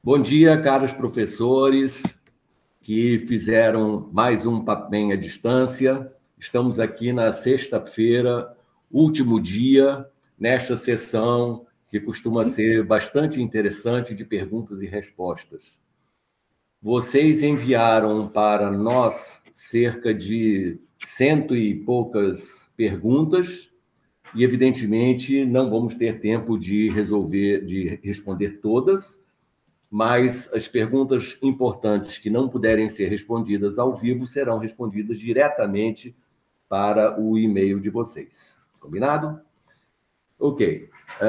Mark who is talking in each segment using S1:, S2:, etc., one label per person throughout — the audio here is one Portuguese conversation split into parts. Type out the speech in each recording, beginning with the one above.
S1: Bom dia, caros professores que fizeram mais um Papem à Distância. Estamos aqui na sexta-feira, último dia, nesta sessão que costuma ser bastante interessante de perguntas e respostas. Vocês enviaram para nós cerca de 100 e poucas perguntas e, evidentemente, não vamos ter tempo de responder todas, mas as perguntas importantes que não puderem ser respondidas ao vivo serão respondidas diretamente para o e-mail de vocês. Combinado? Ok.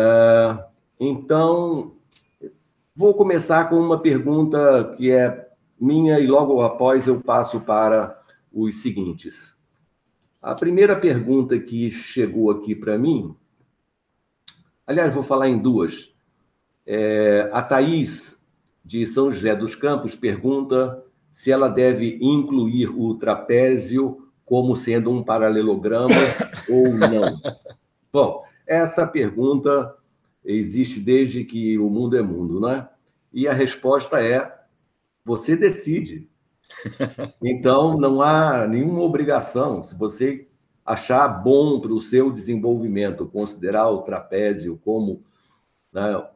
S1: Então, vou começar com uma pergunta que é minha e logo após eu passo para os seguintes. A primeira pergunta que chegou aqui para mim, aliás, vou falar em duas. A Thaís, de São José dos Campos, pergunta se ela deve incluir o trapézio como sendo um paralelogramo ou não. Bom, essa pergunta existe desde que o mundo é mundo, né? E a resposta é: você decide. Então, não há nenhuma obrigação. Se você achar bom para o seu desenvolvimento considerar o trapézio como, né,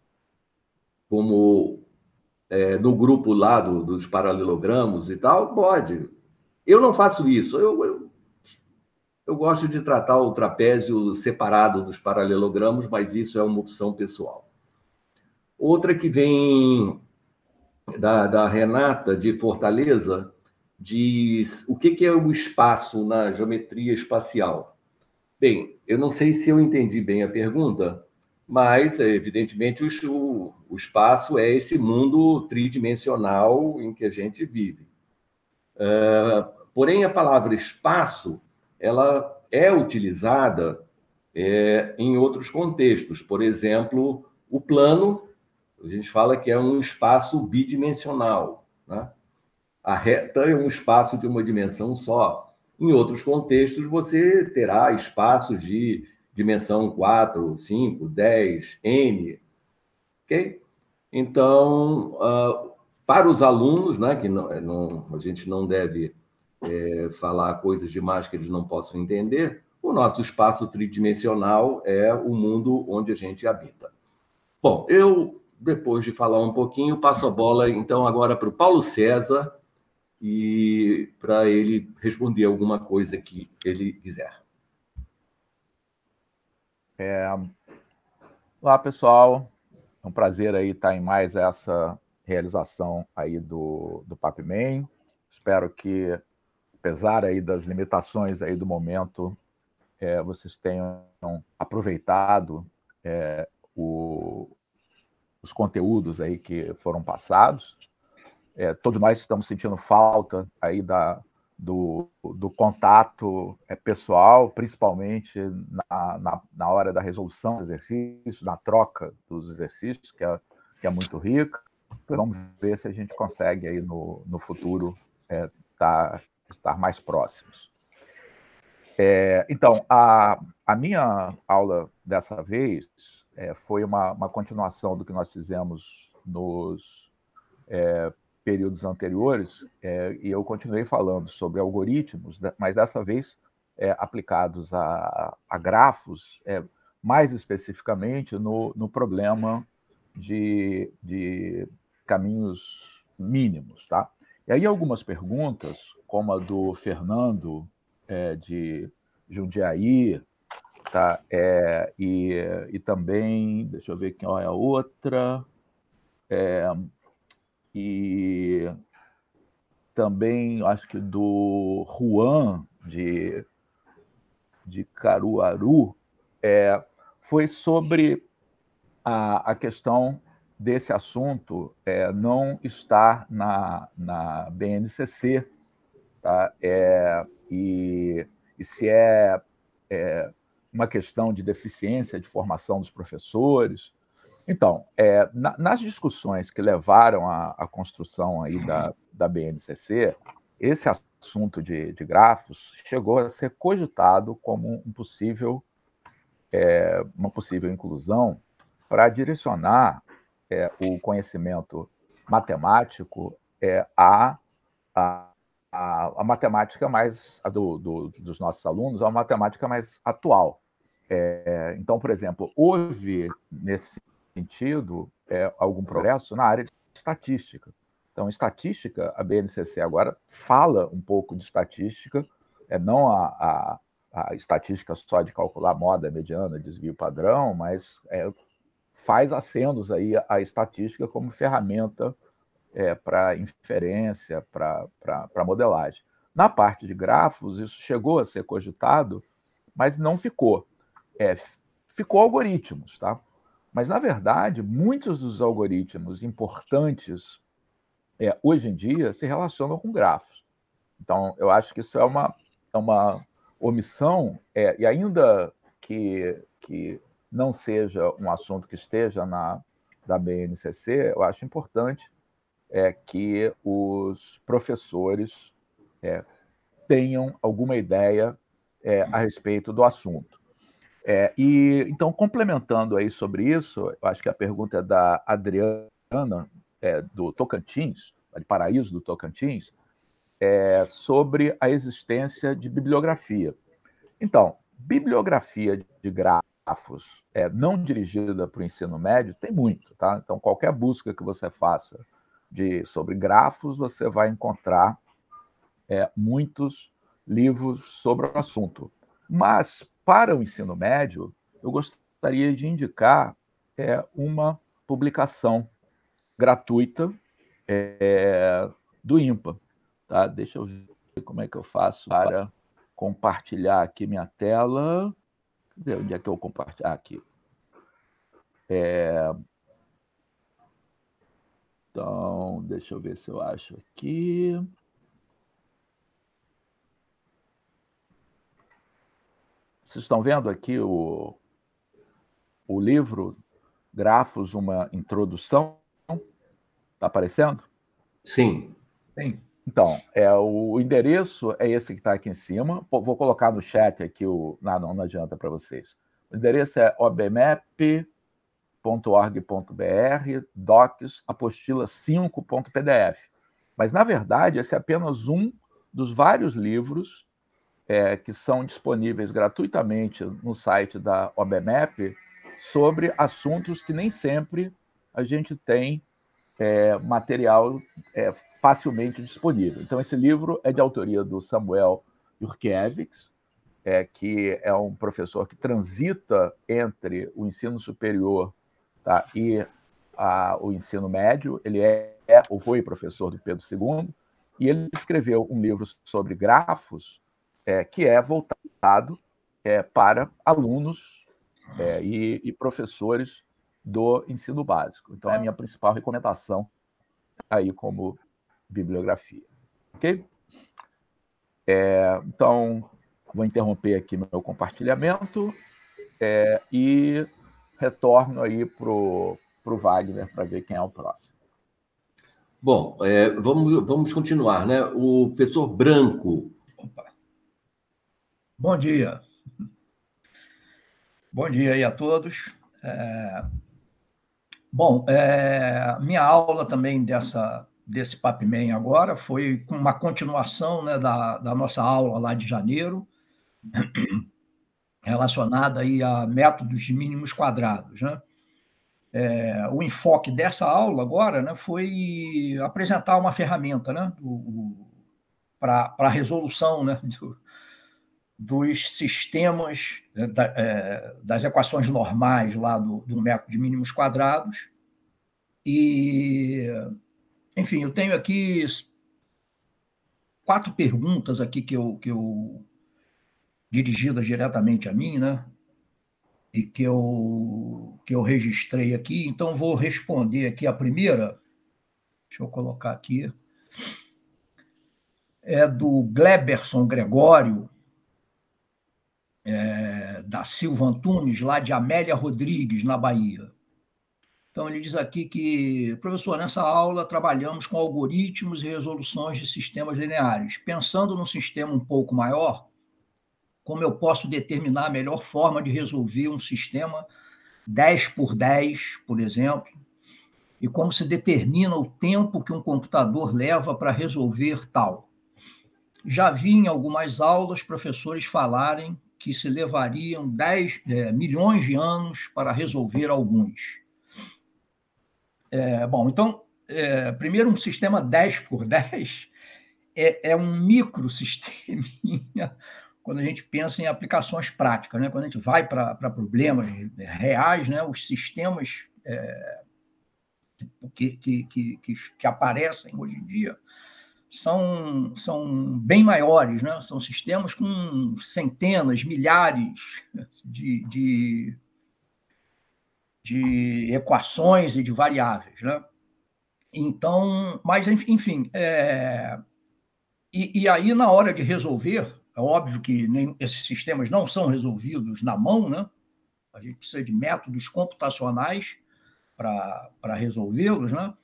S1: como no grupo lá dos paralelogramos e tal, pode. Eu não faço isso. Eu gosto de tratar o trapézio separado dos paralelogramos, mas isso é uma opção pessoal. Outra que vem da Renata, de Fortaleza, diz o que é o espaço na geometria espacial. Bem, eu não sei se eu entendi bem a pergunta, mas, evidentemente, o espaço é esse mundo tridimensional em que a gente vive. Porém, a palavra espaço, ela é utilizada em outros contextos. Por exemplo, o plano, a gente fala que é um espaço bidimensional, né? A reta é um espaço de uma dimensão só. Em outros contextos, você terá espaços de dimensão 4, 5, 10, N. Ok? Então, para os alunos, né, que a gente não deve falar coisas demais que eles não possam entender, o nosso espaço tridimensional é o mundo onde a gente habita. Bom, depois de falar um pouquinho, passo a bola, então, agora para o Paulo César, e para ele responder alguma coisa que ele quiser.
S2: Olá, pessoal. É um prazer aí estar em mais essa realização aí do Papem. Espero que, apesar aí das limitações aí do momento, vocês tenham aproveitado os conteúdos aí que foram passados. Todos nós estamos sentindo falta aí do contato pessoal, principalmente na hora da resolução dos exercícios, na troca dos exercícios, que é muito rica. Vamos ver se a gente consegue aí no futuro estar mais próximos. Então, a minha aula dessa vez foi uma continuação do que nós fizemos nos períodos anteriores, e eu continuei falando sobre algoritmos, mas dessa vez aplicados a grafos, mais especificamente no problema de caminhos mínimos. Tá? E aí algumas perguntas, como a do Fernando, de Jundiaí, tá? E também, deixa eu ver quem é a outra, e também acho que do Juan, de Caruaru, foi sobre a questão desse assunto não estar na BNCC, tá? E se uma questão de deficiência de formação dos professores. Então, nas discussões que levaram à construção aí da BNCC, esse assunto de grafos chegou a ser cogitado como uma possível inclusão para direcionar o conhecimento matemático a matemática mais dos nossos alunos, a matemática mais atual. Então, por exemplo, houve, nesse sentido, algum progresso na área de estatística. Então, estatística, a BNCC agora fala um pouco de estatística, não a estatística só de calcular moda, mediana, desvio padrão, mas faz acenos aí à estatística como ferramenta para inferência, para modelagem. Na parte de grafos, isso chegou a ser cogitado, mas não ficou. Ficou algoritmos, tá? Mas, na verdade, muitos dos algoritmos importantes hoje em dia se relacionam com grafos. Então, eu acho que isso é uma omissão, e ainda que não seja um assunto que esteja da BNCC, eu acho importante que os professores tenham alguma ideia a respeito do assunto. Então, complementando aí sobre isso, eu acho que a pergunta é da Adriana, do Tocantins, de Paraíso do Tocantins, sobre a existência de bibliografia. Então, bibliografia de grafos não dirigida para o ensino médio tem muito, tá? Então, qualquer busca que você faça sobre grafos, você vai encontrar muitos livros sobre o assunto. Mas, para o ensino médio, eu gostaria de indicar uma publicação gratuita do INPA. Tá? Deixa eu ver como é que eu faço para compartilhar aqui minha tela. Cadê? Onde é que eu compartilho? Aqui. Então, deixa eu ver se eu acho aqui. Vocês estão vendo aqui o livro Grafos, uma introdução? Está aparecendo?
S1: Sim.
S2: Sim. Então, o endereço é esse que está aqui em cima. Vou colocar no chat aqui não adianta para vocês. O endereço é obmap.org.br, docs, apostila 5.pdf. Mas, na verdade, esse é apenas um dos vários livros que são disponíveis gratuitamente no site da OBMAP sobre assuntos que nem sempre a gente tem material facilmente disponível. Então, esse livro é de autoria do Samuel Jurkiewicz, que é um professor que transita entre o ensino superior, tá, e o ensino médio. Ele foi professor do Pedro II, e ele escreveu um livro sobre grafos que é voltado para alunos e professores do ensino básico. Então, é a minha principal recomendação aí como bibliografia. Ok? Então, vou interromper aqui meu compartilhamento e retorno aí para o Wagner para ver quem é o próximo.
S1: Bom, vamos continuar, né? O professor Branco.
S3: Opa. Bom dia. Bom dia aí a todos. Bom, minha aula também desse PAPMEM agora foi com uma continuação, né, da nossa aula lá de janeiro, relacionada aí a métodos de mínimos quadrados, né? O enfoque dessa aula agora, né, foi apresentar uma ferramenta, né, para a resolução, né, dos sistemas, das equações normais lá do método de mínimos quadrados. E, enfim, eu tenho aqui 4 perguntas aqui que eu dirigidas diretamente a mim, né? E que eu registrei aqui. Então, vou responder aqui a primeira. Deixa eu colocar aqui. É do Gleberson Gregório, da Silva Antunes, lá de Amélia Rodrigues, na Bahia. Então, ele diz aqui que, professor, nessa aula trabalhamos com algoritmos e resoluções de sistemas lineares. Pensando num sistema um pouco maior, como eu posso determinar a melhor forma de resolver um sistema 10 por 10, por exemplo, e como se determina o tempo que um computador leva para resolver tal. Já vi em algumas aulas professores falarem que se levariam 10 milhões de anos para resolver alguns. Bom, então, primeiro, um sistema 10 por 10 é um microsisteminha quando a gente pensa em aplicações práticas, né? Quando a gente vai para problemas reais, né? Os sistemas que aparecem hoje em dia são bem maiores, né? São sistemas com centenas, milhares de equações e de variáveis, né? Então, mas enfim, e aí na hora de resolver, é óbvio que esses sistemas não são resolvidos na mão, né? A gente precisa de métodos computacionais para resolvê-los, né?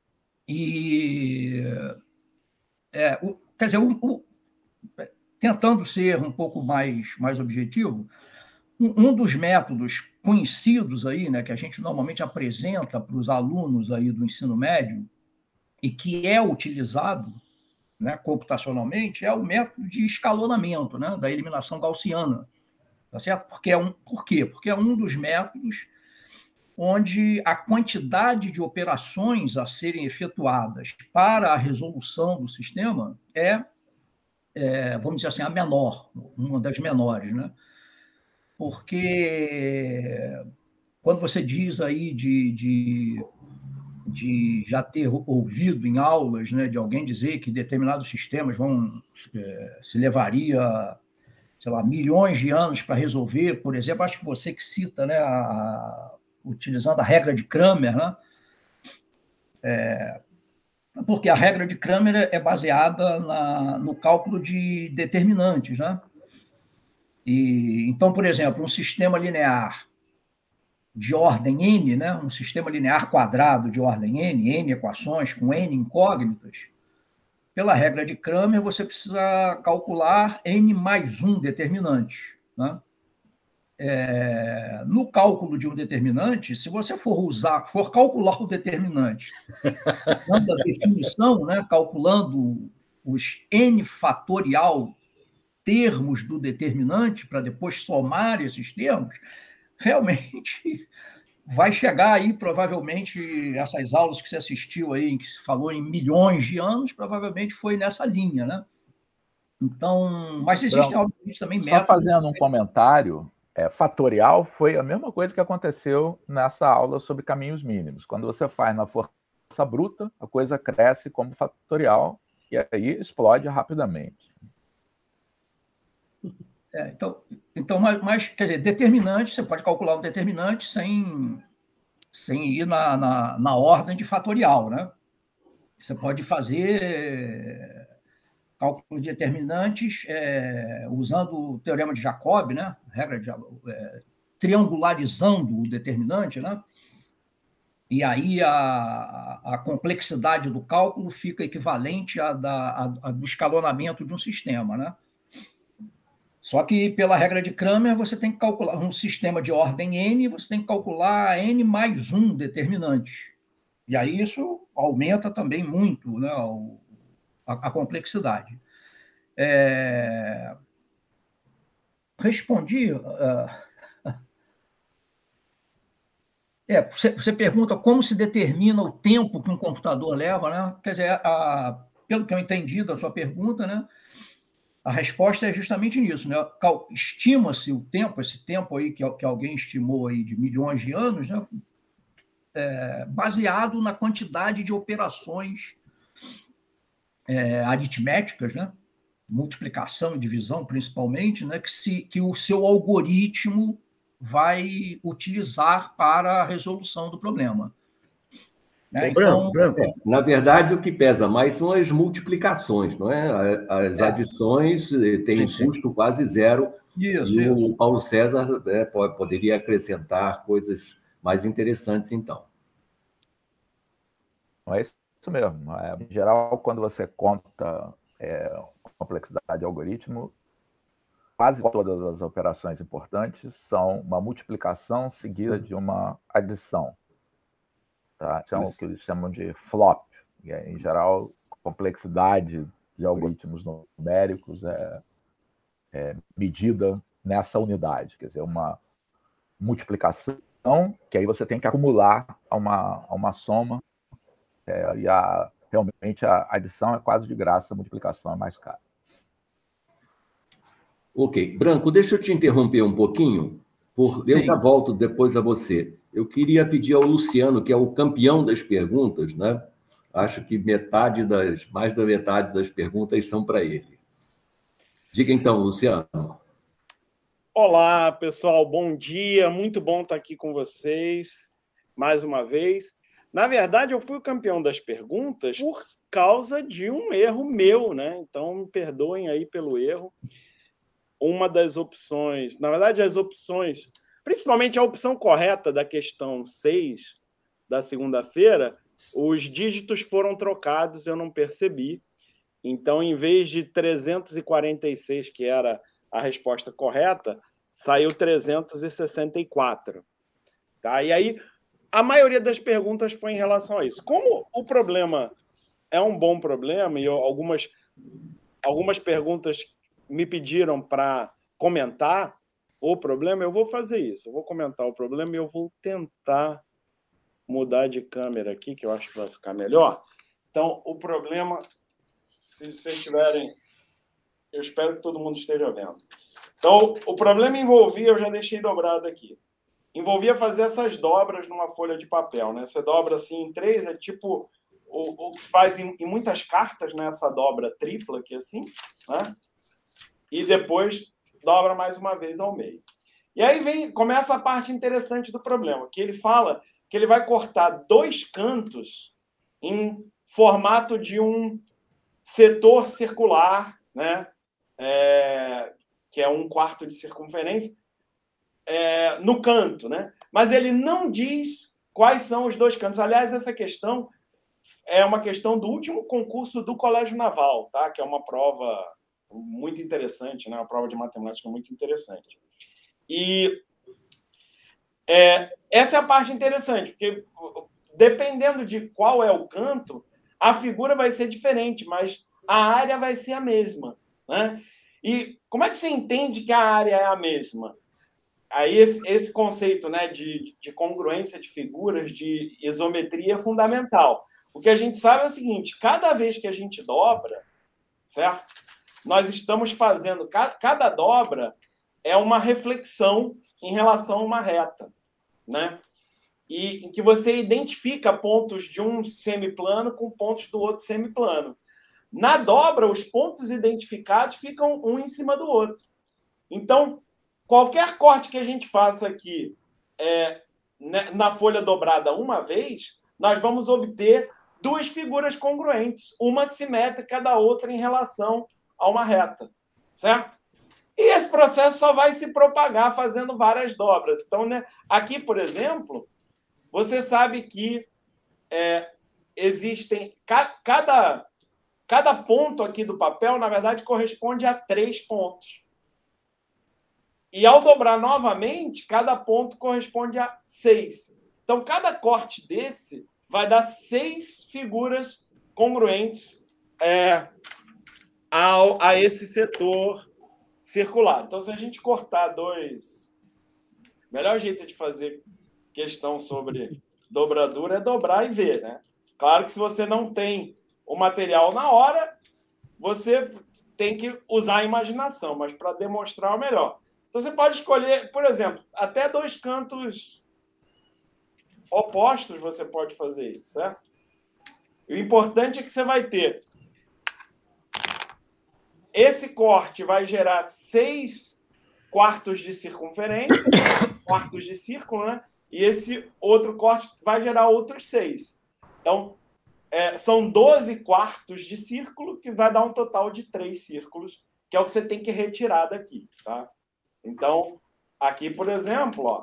S3: E quer dizer, tentando ser um pouco mais objetivo, um dos métodos conhecidos aí, né, que a gente normalmente apresenta para os alunos aí do ensino médio e que é utilizado, né, computacionalmente, é o método de escalonamento, né, da eliminação gaussiana, tá certo? Por quê? Porque é um dos métodos onde a quantidade de operações a serem efetuadas para a resolução do sistema vamos dizer assim, a menor, uma das menores, né? Porque quando você diz aí de já ter ouvido em aulas, né, de alguém dizer que determinados sistemas se levaria, sei lá, milhões de anos para resolver, por exemplo, acho que você que cita, né, utilizando a regra de Cramer, né? Porque a regra de Cramer é baseada no cálculo de determinantes, né? Então, por exemplo, um sistema linear de ordem n, né? Um sistema linear quadrado de ordem n equações com n incógnitas, pela regra de Cramer, você precisa calcular n mais um determinante, né? No cálculo de um determinante, se você for calcular o determinante, dando a definição, né, calculando os n fatorial termos do determinante para depois somar esses termos, realmente vai chegar aí, provavelmente, essas aulas que você assistiu aí, em que se falou em milhões de anos, provavelmente foi nessa linha, né? Então, mas existem, obviamente, também métodos...
S2: Só fazendo um comentário, fatorial foi a mesma coisa que aconteceu nessa aula sobre caminhos mínimos. Quando você faz na força bruta, a coisa cresce como fatorial e aí explode rapidamente.
S3: Mas, quer dizer, determinante, você pode calcular um determinante sem ir na ordem de fatorial, né? Você pode fazer cálculos de determinantes usando o teorema de Jacob, né? Regra de triangularizando o determinante, né? E aí a complexidade do cálculo fica equivalente à do escalonamento de um sistema, né? Só que, pela regra de Cramer, você tem que calcular um sistema de ordem n, você tem que calcular n mais um determinante. E aí isso aumenta também muito, né, a complexidade. Respondi... Você pergunta como se determina o tempo que um computador leva, né? Quer dizer, pelo que eu entendi da sua pergunta, né, a resposta é justamente nisso, né? Estima-se o tempo, esse tempo aí que alguém estimou aí de milhões de anos, né? Baseado na quantidade de operações aritméticas, né? Multiplicação e divisão, principalmente, né? Que o seu algoritmo vai utilizar para a resolução do problema.
S1: Branco. Na verdade, o que pesa mais são as multiplicações, não é? As adições têm um custo quase zero. Isso. O Paulo César poderia acrescentar coisas mais interessantes, então.
S2: É isso mesmo. Em geral, quando você conta complexidade de algoritmo, quase todas as operações importantes são uma multiplicação seguida de uma adição. Tá? Isso é o que eles chamam de flop. E, em geral, a complexidade de algoritmos numéricos é medida nessa unidade, quer dizer, uma multiplicação, que aí você tem que acumular a uma soma, e realmente a adição é quase de graça, a multiplicação é mais cara.
S1: Ok. Branco, deixa eu te interromper um pouquinho, eu já volto depois a você. Eu queria pedir ao Luciano, que é o campeão das perguntas, né? Acho que mais da metade das perguntas são para ele. Diga então, Luciano.
S4: Olá, pessoal, bom dia. Muito bom estar aqui com vocês mais uma vez. Na verdade, eu fui o campeão das perguntas por causa de um erro meu, né? Então, me perdoem aí pelo erro. Uma das opções, na verdade, as opções, principalmente a opção correta da questão 6 da segunda-feira, os dígitos foram trocados, eu não percebi. Então, em vez de 346, que era a resposta correta, saiu 364. Tá? E aí, a maioria das perguntas foi em relação a isso. Como o problema é um bom problema, e algumas perguntas me pediram para comentar o problema, eu vou fazer isso. Eu vou comentar o problema e eu vou tentar mudar de câmera aqui, que eu acho que vai ficar melhor. Então, o problema, se vocês tiverem... Eu espero que todo mundo esteja vendo. Então, o problema envolvia, eu já deixei dobrado aqui, envolvia fazer essas dobras numa folha de papel, né? Você dobra assim em 3, é tipo o que se faz em muitas cartas, né? Essa dobra tripla aqui assim, né? E depois dobra mais uma vez ao meio. E aí começa a parte interessante do problema, que ele fala que ele vai cortar 2 cantos em formato de um setor circular, né? Que é 1/4 de circunferência, no canto, né? Mas ele não diz quais são os 2 cantos. Aliás, essa questão é uma questão do último concurso do Colégio Naval, tá? Que é uma prova muito interessante, né? Uma prova de matemática muito interessante. E essa é a parte interessante, porque dependendo de qual é o canto, a figura vai ser diferente, mas a área vai ser a mesma, né? E como é que você entende que a área é a mesma? Aí esse conceito, né, de congruência de figuras, de isometria é fundamental. O que a gente sabe é o seguinte, cada vez que a gente dobra, certo? Nós estamos fazendo... Cada dobra é uma reflexão em relação a uma reta, né? E em que você identifica pontos de um semiplano com pontos do outro semiplano. Na dobra, os pontos identificados ficam um em cima do outro. Então, qualquer corte que a gente faça aqui na folha dobrada uma vez, nós vamos obter 2 figuras congruentes, uma simétrica da outra em relação a uma reta, certo? E esse processo só vai se propagar fazendo várias dobras. Então, né, aqui, por exemplo, você sabe que existem... Cada ponto aqui do papel, na verdade, corresponde a 3 pontos. E ao dobrar novamente, cada ponto corresponde a 6. Então, cada corte desse vai dar 6 figuras congruentes a esse setor circular. Então, se a gente cortar 2... O melhor jeito de fazer questão sobre dobradura é dobrar e ver, né? Claro que se você não tem o material na hora, você tem que usar a imaginação, mas para demonstrar o melhor. Então, você pode escolher, por exemplo, até 2 cantos opostos você pode fazer isso, certo? E o importante é que você vai ter... Esse corte vai gerar 6 quartos de circunferência, quartos de círculo, né? E esse outro corte vai gerar outros 6. Então, são 12 quartos de círculo, que vai dar um total de 3 círculos, que é o que você tem que retirar daqui, tá? Então, aqui, por exemplo, ó,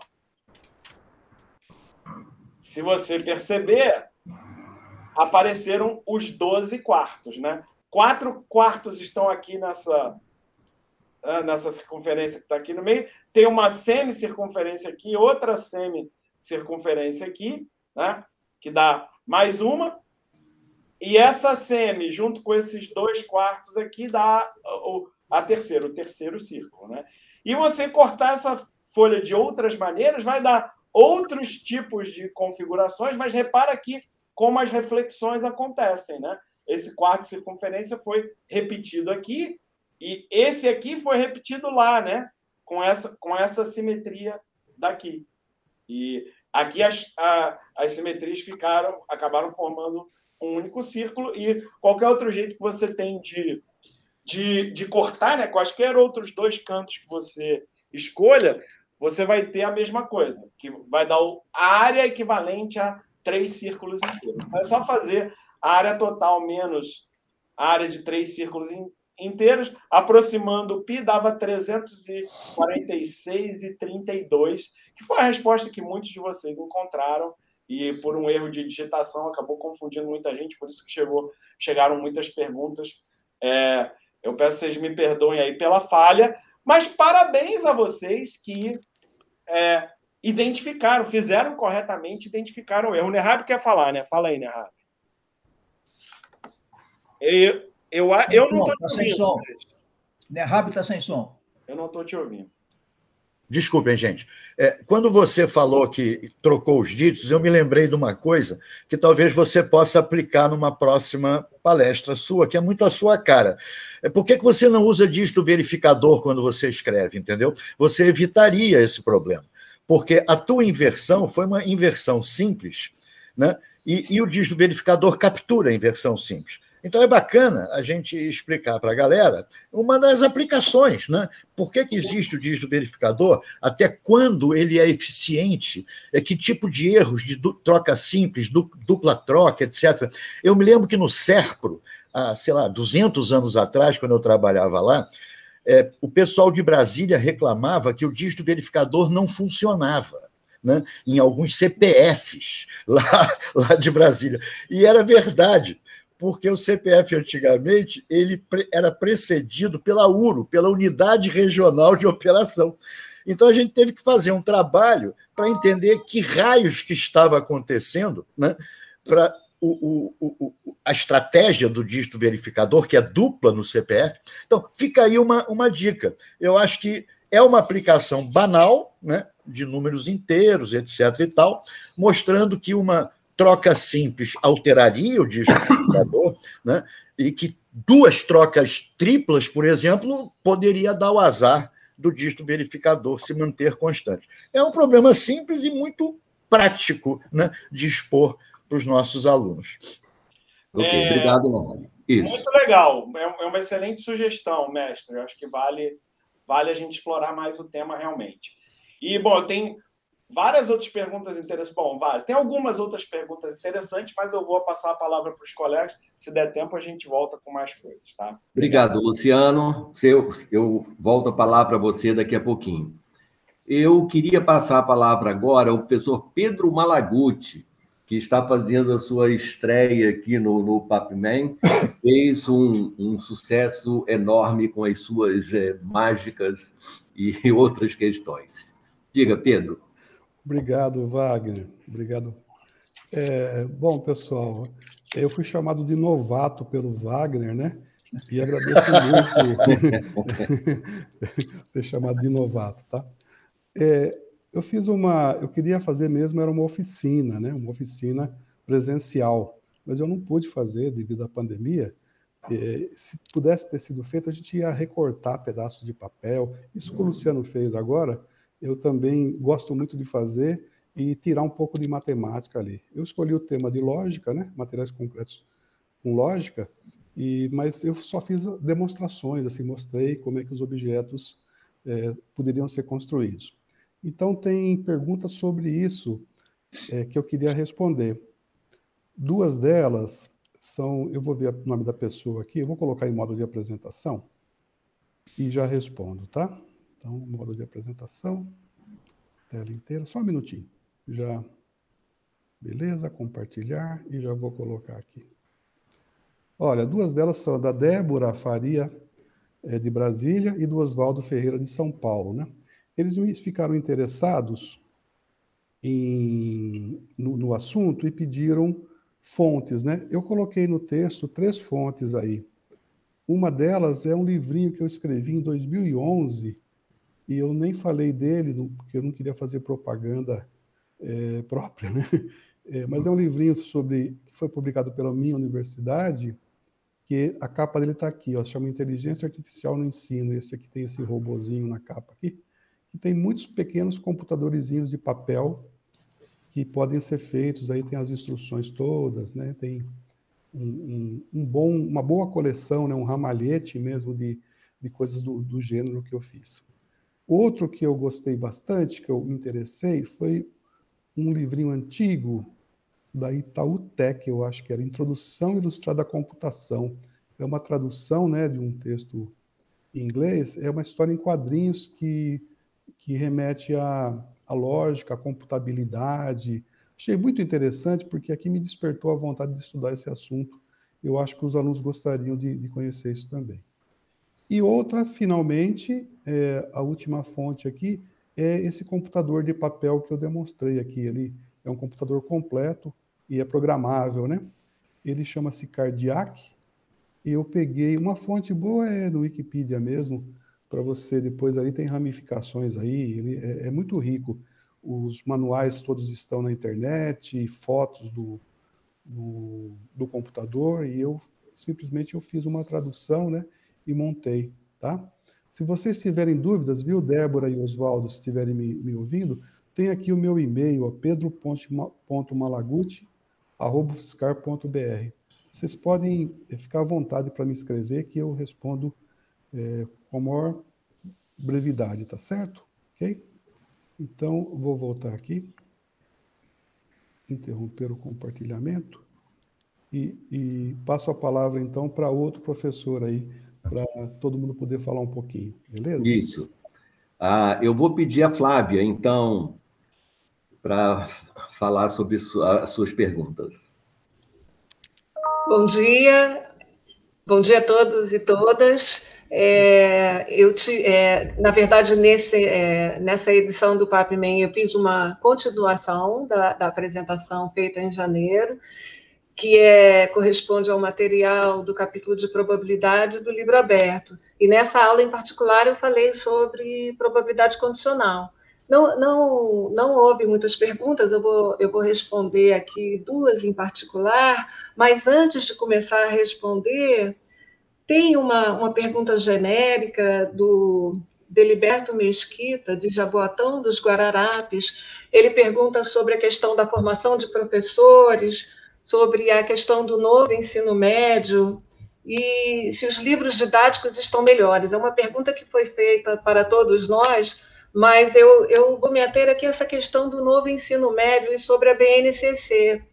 S4: se você perceber, apareceram os 12 quartos, né? 4 quartos estão aqui nessa circunferência que está aqui no meio. Tem uma semicircunferência aqui, outra semicircunferência aqui, né? que dá mais uma. E essa semi, junto com esses 2/4 aqui, dá o terceiro círculo, né? E você cortar essa folha de outras maneiras vai dar outros tipos de configurações, mas repara aqui como as reflexões acontecem, né? Esse quarto de circunferência foi repetido aqui e esse aqui foi repetido lá, né? Com essa simetria daqui. E aqui as simetrias acabaram formando um único círculo, e qualquer outro jeito que você tem de cortar, né? Quaisquer outros 2 cantos que você escolha, você vai ter a mesma coisa, que vai dar a área equivalente a 3 círculos inteiros. Então, é só fazer a área total menos a área de 3 círculos inteiros, aproximando o π, dava 346,32, que foi a resposta que muitos de vocês encontraram, e por um erro de digitação acabou confundindo muita gente, por isso que chegaram muitas perguntas. Eu peço que vocês me perdoem aí pela falha, mas parabéns a vocês que fizeram corretamente, identificaram o erro. O Nerhab quer falar, né? Fala aí, Nerhab. Eu não estou te ouvindo.
S3: Nerhab está sem som.
S4: Eu não estou te ouvindo.
S5: Desculpem, gente. Quando você falou que trocou os dígitos, eu me lembrei de uma coisa que talvez você possa aplicar numa próxima palestra sua, que é muito a sua cara. Por que você não usa dígito verificador quando você escreve, entendeu? Você evitaria esse problema, porque a tua inversão foi uma inversão simples, né? E o dígito verificador captura a inversão simples. Então, é bacana a gente explicar para a galera uma das aplicações, né? Por que existe o dígito verificador, até quando ele é eficiente, que tipo de erros de troca simples, dupla troca, etc. Eu me lembro que no SERPRO, há, 200 anos atrás, quando eu trabalhava lá, o pessoal de Brasília reclamava que o dígito verificador não funcionava, né, em alguns CPFs lá de Brasília. E era verdade, porque o CPF antigamente ele era precedido pela URO, pela Unidade Regional de Operação. Então a gente teve que fazer um trabalho para entender que raios que estava acontecendo, né, para a estratégia do dígito verificador, que é dupla no CPF. Então, fica aí uma dica. Eu acho que é uma aplicação banal, né, de números inteiros, etc. e tal, mostrando que uma troca simples alteraria o dígito verificador, né, e que 2 trocas triplas, por exemplo, poderia dar o azar do dígito verificador se manter constante. É um problema simples e muito prático, né, de expor para os nossos alunos.
S1: Ok, obrigado, Mauro.
S4: Muito legal. É uma excelente sugestão, mestre. Eu acho que vale a gente explorar mais o tema realmente. E, bom, tem várias outras perguntas interessantes. Bom, tem algumas outras perguntas interessantes, mas eu vou passar a palavra para os colegas. Se der tempo, a gente volta com mais coisas, tá?
S1: Obrigado, Luciano. Eu volto a palavra para você daqui a pouquinho. Eu queria passar a palavra agora ao professor Pedro Malaguti, que está fazendo a sua estreia aqui no PapMan, fez um sucesso enorme com as suas mágicas e outras questões. Diga, Pedro.
S6: Obrigado, Wagner. Obrigado. Bom, pessoal, eu fui chamado de novato pelo Wagner, né? E agradeço muito ser chamado de novato, tá? Eu queria fazer mesmo, era uma oficina, né? Uma oficina presencial, mas eu não pude fazer devido à pandemia. Se pudesse ter sido feito, a gente ia recortar pedaços de papel. Isso que o Luciano fez agora, eu também gosto muito de fazer e tirar um pouco de matemática ali. Eu escolhi o tema de lógica, né? Materiais concretos com lógica, mas eu só fiz demonstrações, assim, mostrei como é que os objetos poderiam ser construídos. Então, tem perguntas sobre isso que eu queria responder. 2 delas são... Eu vou ver o nome da pessoa aqui, eu vou colocar em modo de apresentação e já respondo, tá? Então, modo de apresentação, tela inteira, só um minutinho. Beleza, compartilhar, e já vou colocar aqui. Olha, 2 delas são da Débora Faria, de Brasília, e do Oswaldo Ferreira, de São Paulo, né? Eles ficaram interessados no assunto e pediram fontes, né? Eu coloquei no texto 3 fontes aí. Uma delas é um livrinho que eu escrevi em 2011 e eu nem falei dele porque eu não queria fazer propaganda própria, né? Mas é um livrinho que foi publicado pela minha universidade, que a capa dele está aqui, ó, se chama Inteligência Artificial no Ensino. Esse aqui tem esse robozinho na capa aqui. E tem muitos pequenos computadorzinhos de papel que podem ser feitos, aí tem as instruções todas, né? Tem uma boa coleção, né? Um ramalhete mesmo de coisas do gênero que eu fiz. Outro que eu gostei bastante, que eu me interessei, foi um livrinho antigo da Itautec, eu acho que era Introdução Ilustrada à Computação. É uma tradução, né, de um texto em inglês, é uma história em quadrinhos que remete à lógica, à computabilidade. Achei muito interessante, porque aqui me despertou a vontade de estudar esse assunto. Eu acho que os alunos gostariam de conhecer isso também. E outra, finalmente, a última fonte aqui, é esse computador de papel que eu demonstrei aqui. Ele é um computador completo e é programável, né? Ele chama-se Cardiac, e eu peguei uma fonte boa, no Wikipedia mesmo, para você depois, ali tem ramificações aí, ele é muito rico. Os manuais todos estão na internet, fotos do computador, e eu simplesmente fiz uma tradução, né, e montei, tá? Se vocês tiverem dúvidas, viu, Débora e Oswaldo, se estiverem me ouvindo, tem aqui o meu e-mail, pedro.malaguti@ufscar.br. Vocês podem ficar à vontade para me escrever, que eu respondo com a maior brevidade, tá certo? Ok? Então, vou voltar aqui, interromper o compartilhamento e passo a palavra, então, para outro professor aí, para todo mundo poder falar um pouquinho, beleza?
S1: Isso. Eu vou pedir a Flávia, então, para falar sobre as suas perguntas.
S7: Bom dia a todos e todas. Na verdade, nessa edição do PapMan, eu fiz uma continuação da apresentação feita em janeiro, que corresponde ao material do capítulo de probabilidade do livro aberto. E nessa aula, em particular, eu falei sobre probabilidade condicional. Não houve muitas perguntas, eu vou responder aqui 2 em particular, mas antes de começar a responder, tem uma pergunta genérica do Deliberto Mesquita, de Jaboatão dos Guararapes. Ele pergunta sobre a questão da formação de professores, sobre a questão do novo ensino médio e se os livros didáticos estão melhores. É uma pergunta que foi feita para todos nós, mas eu vou me ater aqui a essa questão do novo ensino médio e sobre a BNCC.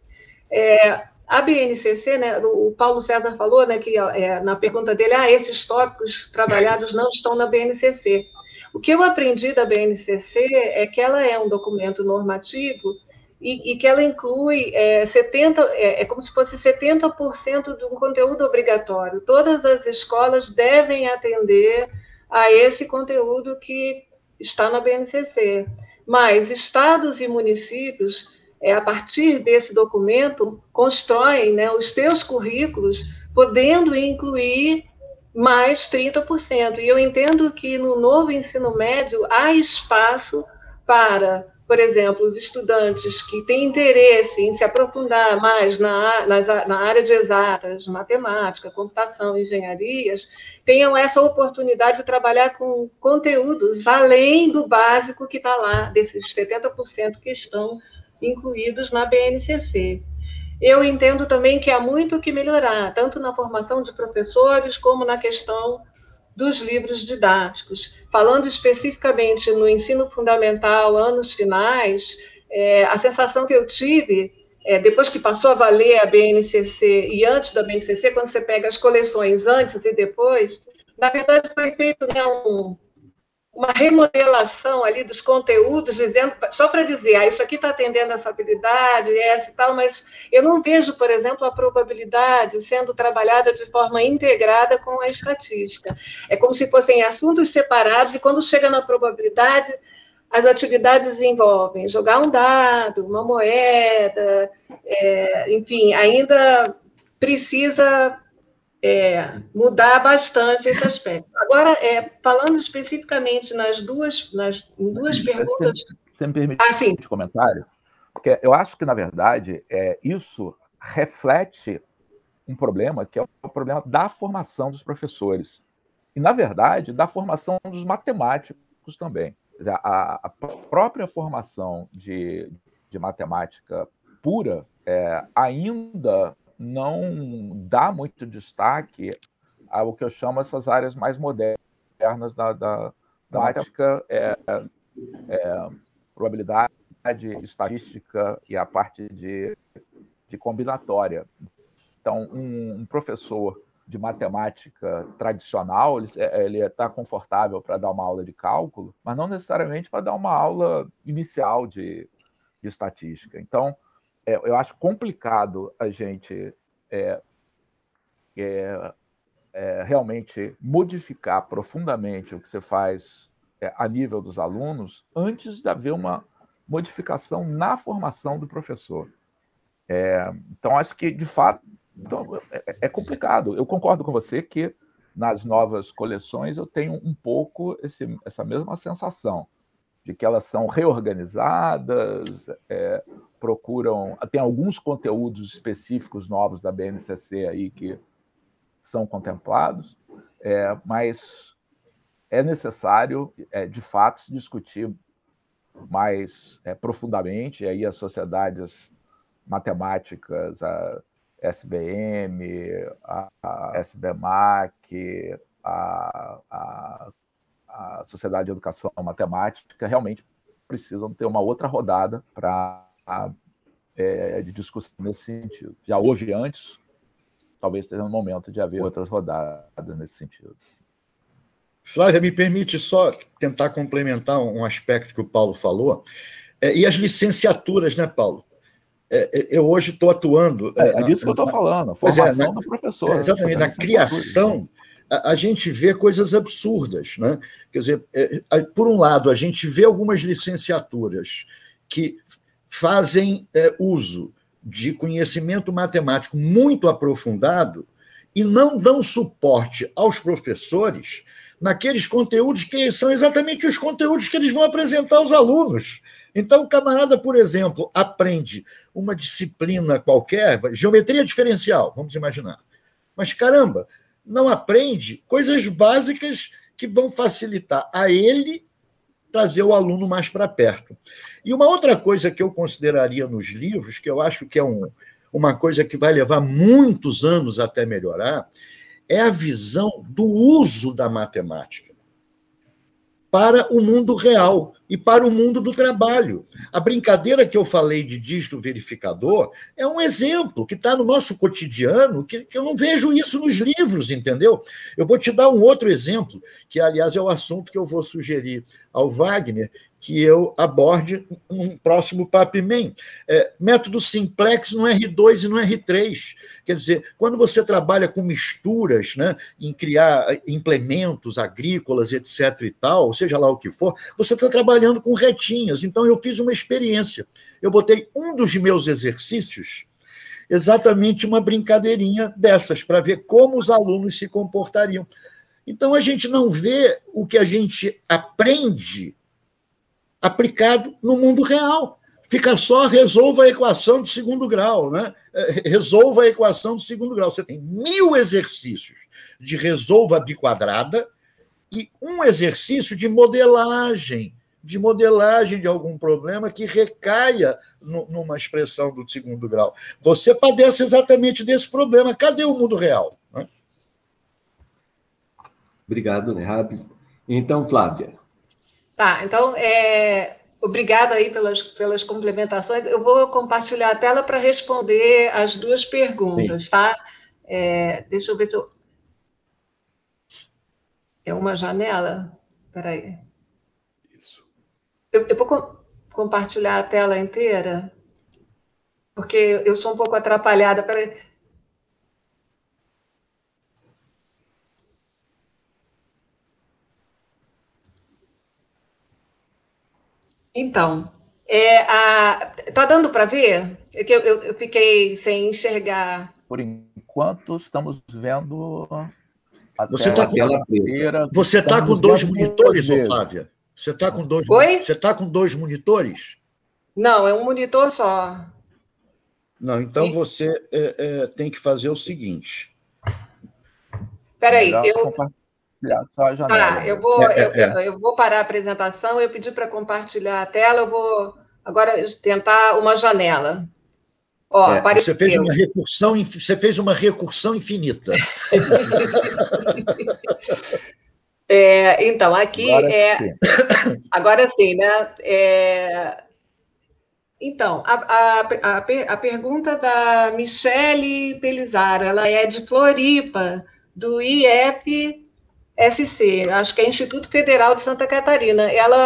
S7: A BNCC, né, o Paulo César falou, né, que na pergunta dele, esses tópicos trabalhados não estão na BNCC. O que eu aprendi da BNCC é que ela é um documento normativo e que ela inclui como se fosse 70% de um conteúdo obrigatório. Todas as escolas devem atender a esse conteúdo que está na BNCC. Mas estados e municípios, a partir desse documento, constroem, né, os seus currículos, podendo incluir mais 30%. E eu entendo que no novo ensino médio há espaço para, por exemplo, os estudantes que têm interesse em se aprofundar mais na área de exatas, matemática, computação, engenharias, tenham essa oportunidade de trabalhar com conteúdos além do básico que está lá, desses 70% que estão incluídos na BNCC. Eu entendo também que há muito o que melhorar, tanto na formação de professores, como na questão dos livros didáticos. Falando especificamente no ensino fundamental, anos finais, a sensação que eu tive, depois que passou a valer a BNCC e antes da BNCC, quando você pega as coleções antes e depois, na verdade foi feito, né, uma remodelação ali dos conteúdos, dizendo, só para dizer, isso aqui está atendendo essa habilidade, essa e tal, mas eu não vejo, por exemplo, a probabilidade sendo trabalhada de forma integrada com a estatística. É como se fossem assuntos separados, e quando chega na probabilidade, as atividades envolvem jogar um dado, uma moeda, enfim, ainda precisa mudar bastante esse aspecto. Agora, falando especificamente em duas perguntas...
S2: Você me permite um comentário? Porque eu acho que, na verdade, isso reflete um problema que é o problema da formação dos professores. E, na verdade, da formação dos matemáticos também. A própria formação de matemática pura ainda não dá muito destaque ao que eu chamo essas áreas mais modernas da matemática, probabilidade, estatística e a parte de combinatória. Então, um professor de matemática tradicional, ele está confortável para dar uma aula de cálculo, mas não necessariamente para dar uma aula inicial de estatística. Então, eu acho complicado a gente realmente modificar profundamente o que você faz a nível dos alunos antes de haver uma modificação na formação do professor. Então, acho que, de fato, é complicado. Eu concordo com você que, nas novas coleções, eu tenho um pouco essa mesma sensação de que elas são reorganizadas, procuram... Tem alguns conteúdos específicos novos da BNCC aí que são contemplados, mas é necessário, de fato, se discutir mais profundamente, e aí as sociedades matemáticas, a SBM, a SBMAC, a Sociedade de Educação Matemática, realmente precisam ter uma outra rodada de discussão nesse sentido. Já houve antes, talvez seja no momento de haver outras rodadas nesse sentido.
S5: Flávia, me permite só tentar complementar um aspecto que o Paulo falou, e as licenciaturas, né, Paulo? Eu hoje estou atuando...
S2: disso que eu estou falando, a formação do professor.
S5: Exatamente, na criação, a gente vê coisas absurdas, né? Quer dizer, por um lado, a gente vê algumas licenciaturas que fazem uso de conhecimento matemático muito aprofundado e não dão suporte aos professores naqueles conteúdos que são exatamente os conteúdos que eles vão apresentar aos alunos. Então, o camarada, por exemplo, aprende uma disciplina qualquer, geometria diferencial, vamos imaginar. Mas, caramba, não aprende coisas básicas que vão facilitar a ele trazer o aluno mais para perto. E uma outra coisa que eu consideraria nos livros, que eu acho que é uma coisa que vai levar muitos anos até melhorar, é a visão do uso da matemática para o mundo real e para o mundo do trabalho. A brincadeira que eu falei de dígito verificador é um exemplo que está no nosso cotidiano, que eu não vejo isso nos livros, entendeu? Eu vou te dar um outro exemplo, que, aliás, é o assunto que eu vou sugerir ao Wagner, que eu aborde um próximo PAPMEM. Método simplex no R2 e no R3. Quer dizer, quando você trabalha com misturas, né, em criar implementos agrícolas, etc. e tal, seja lá o que for, você está trabalhando com retinhas. Então, eu fiz uma experiência. Eu botei um dos meus exercícios, exatamente uma brincadeirinha dessas, para ver como os alunos se comportariam. Então, a gente não vê o que a gente aprende aplicado no mundo real. Fica só resolva a equação de segundo grau, né? Resolva a equação de segundo grau. Você tem 1000 exercícios de resolva a biquadrada e um exercício de modelagem de algum problema que recaia numa expressão do segundo grau. Você padece exatamente desse problema. Cadê o mundo real?
S1: Obrigado, Nerab. Então, Flávia.
S7: Tá, então, obrigada aí pelas complementações. Eu vou compartilhar a tela para responder as duas perguntas, sim, tá? Deixa eu ver se eu... É uma janela? Espera aí.
S6: Isso.
S7: Eu vou compartilhar a tela inteira, porque eu sou um pouco atrapalhada. Peraí. Então, tá dando para ver? É que eu fiquei sem enxergar.
S2: Por enquanto, estamos vendo
S5: Você está com 2 monitores, ô Flávia? Você está com 2?
S7: Oi?
S5: Você está com 2 monitores?
S7: Não, é um monitor só.
S5: Não, então você tem que fazer o seguinte.
S7: Espera aí,
S2: compartilhar só a janela.
S7: Eu vou parar a apresentação, eu pedi para compartilhar a tela, eu vou agora tentar uma janela. Ó,
S5: você fez uma recursão infinita.
S7: Então, aqui agora sim, né? Então, a pergunta da Michele Pelizaro, ela é de Floripa, do IFSC, acho que é Instituto Federal de Santa Catarina.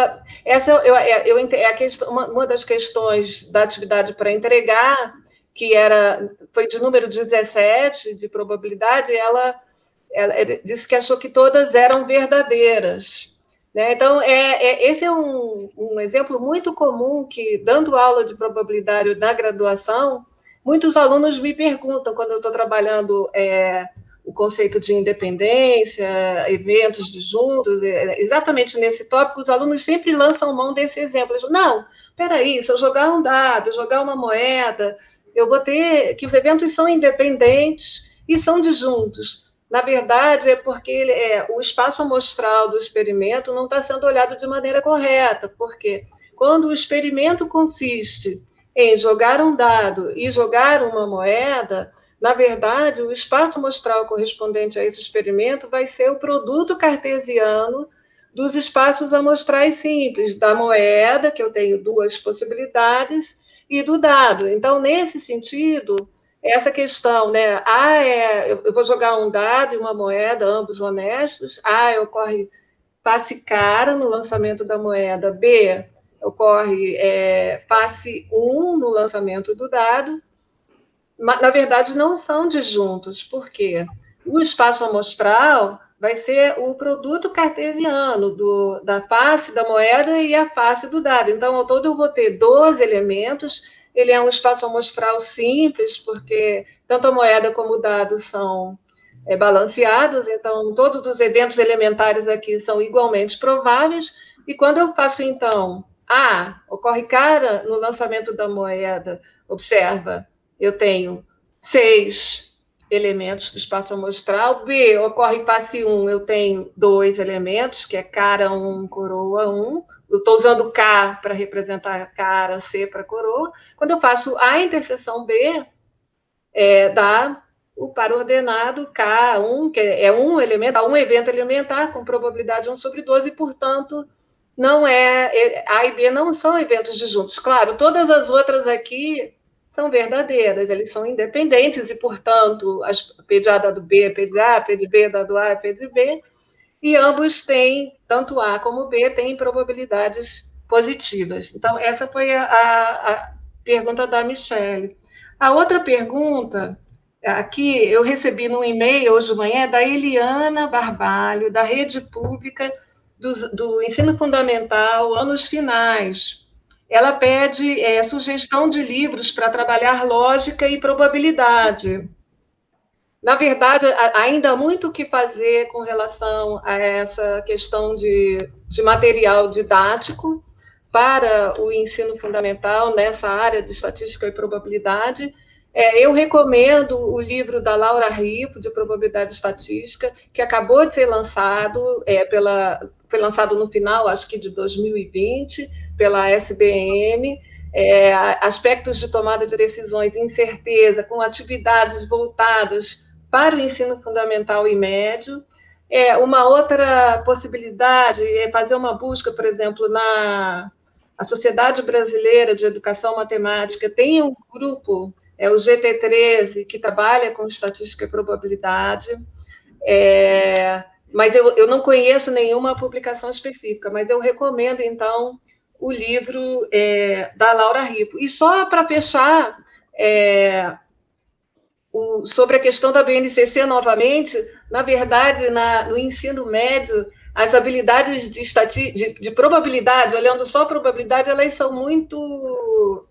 S7: Uma das questões da atividade para entregar, que foi de número 17, de probabilidade, ela disse que achou que todas eram verdadeiras. Né? Então, esse é um exemplo muito comum que, dando aula de probabilidade na graduação, muitos alunos me perguntam, quando eu estou trabalhando o conceito de independência, eventos disjuntos, exatamente nesse tópico, os alunos sempre lançam mão desse exemplo. Eles falam, não, espera aí, se eu jogar um dado, jogar uma moeda, eu vou ter que os eventos são independentes e são disjuntos. Na verdade, é porque o espaço amostral do experimento não está sendo olhado de maneira correta, porque quando o experimento consiste em jogar um dado e jogar uma moeda, na verdade, o espaço amostral correspondente a esse experimento vai ser o produto cartesiano dos espaços amostrais simples, da moeda, que eu tenho 2 possibilidades, e do dado. Então, nesse sentido, essa questão, né? Eu vou jogar um dado e uma moeda, ambos honestos. Ocorre passe cara no lançamento da moeda. B, ocorre passe 1 no lançamento do dado. Mas, na verdade, não são disjuntos. Por quê? O espaço amostral vai ser o produto cartesiano da face da moeda e a face do dado. Então, ao todo, eu vou ter 12 elementos. Ele é um espaço amostral simples, porque tanto a moeda como o dado são balanceados, então todos os eventos elementares aqui são igualmente prováveis, e quando eu faço, então, ocorre cara no lançamento da moeda, observa, eu tenho 6 elementos do espaço amostral, B, ocorre passe 1, eu tenho 2 elementos, que é cara 1, coroa 1, eu estou usando K para representar cara, C para coroa. Quando eu faço a interseção B, dá o par ordenado K1, que é um evento elementar com probabilidade 1 sobre 12, e, portanto, não A e B não são eventos disjuntos. Claro, todas as outras aqui são verdadeiras, eles são independentes, e, portanto, P de A dado B é P de A, P de B dado A é P de B, e ambos têm, tanto A como B, têm probabilidades positivas. Então, essa foi a pergunta da Michele. A outra pergunta, aqui, eu recebi no e-mail hoje de manhã, da Eliana Barbalho, da Rede Pública do Ensino Fundamental, anos finais. Ela pede sugestão de livros para trabalhar lógica e probabilidade. Na verdade, ainda há muito o que fazer com relação a essa questão de material didático para o ensino fundamental nessa área de estatística e probabilidade. Eu recomendo o livro da Laura Ripo, de probabilidade estatística, que acabou de ser lançado, foi lançado no final, acho que de 2020, pela SBM, aspectos de tomada de decisões, incerteza, com atividades voltadas para o ensino fundamental e médio. Uma outra possibilidade é fazer uma busca, por exemplo, a Sociedade Brasileira de Educação Matemática tem um grupo, o GT13, que trabalha com estatística e probabilidade, mas eu não conheço nenhuma publicação específica, mas eu recomendo, então, o livro da Laura Ripo. E só para fechar, sobre a questão da BNCC novamente, na verdade, no ensino médio, as habilidades de probabilidade, olhando só a probabilidade, elas são muito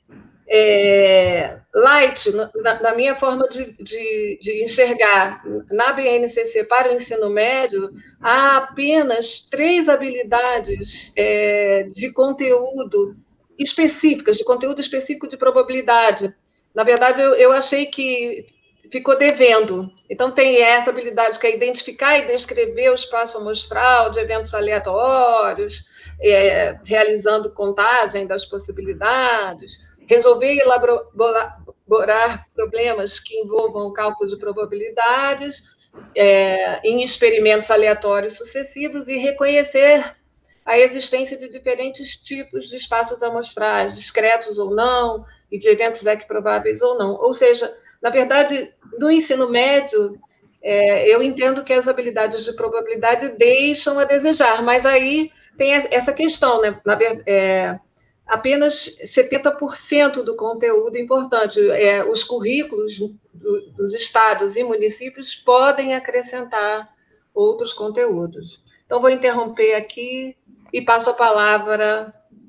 S7: light na minha forma de enxergar. Na BNCC, para o ensino médio, há apenas 3 habilidades de conteúdo específicas, de conteúdo específico de probabilidade. Na verdade, eu achei que ficou devendo. Então, tem essa habilidade que é identificar e descrever o espaço amostral de eventos aleatórios, realizando contagem das possibilidades, resolver e elaborar problemas que envolvam o cálculo de probabilidades em experimentos aleatórios sucessivos e reconhecer a existência de diferentes tipos de espaços amostrais, discretos ou não, e de eventos equiprováveis ou não. Ou seja, na verdade, no ensino médio, eu entendo que as habilidades de probabilidade deixam a desejar, mas aí tem essa questão, né? Apenas 70% do conteúdo importante. Os currículos dos estados e municípios podem acrescentar outros conteúdos. Então, vou interromper aqui e passo a palavra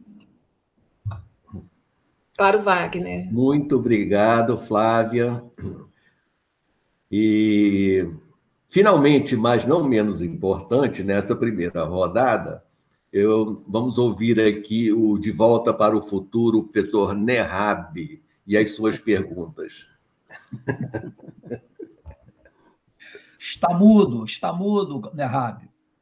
S7: para o Wagner.
S1: Muito obrigado, Flávia. E, finalmente, mas não menos importante, nessa primeira rodada, vamos ouvir aqui o De Volta para o Futuro, o professor Nerhab, e as suas perguntas.
S3: Está mudo, Nerhab.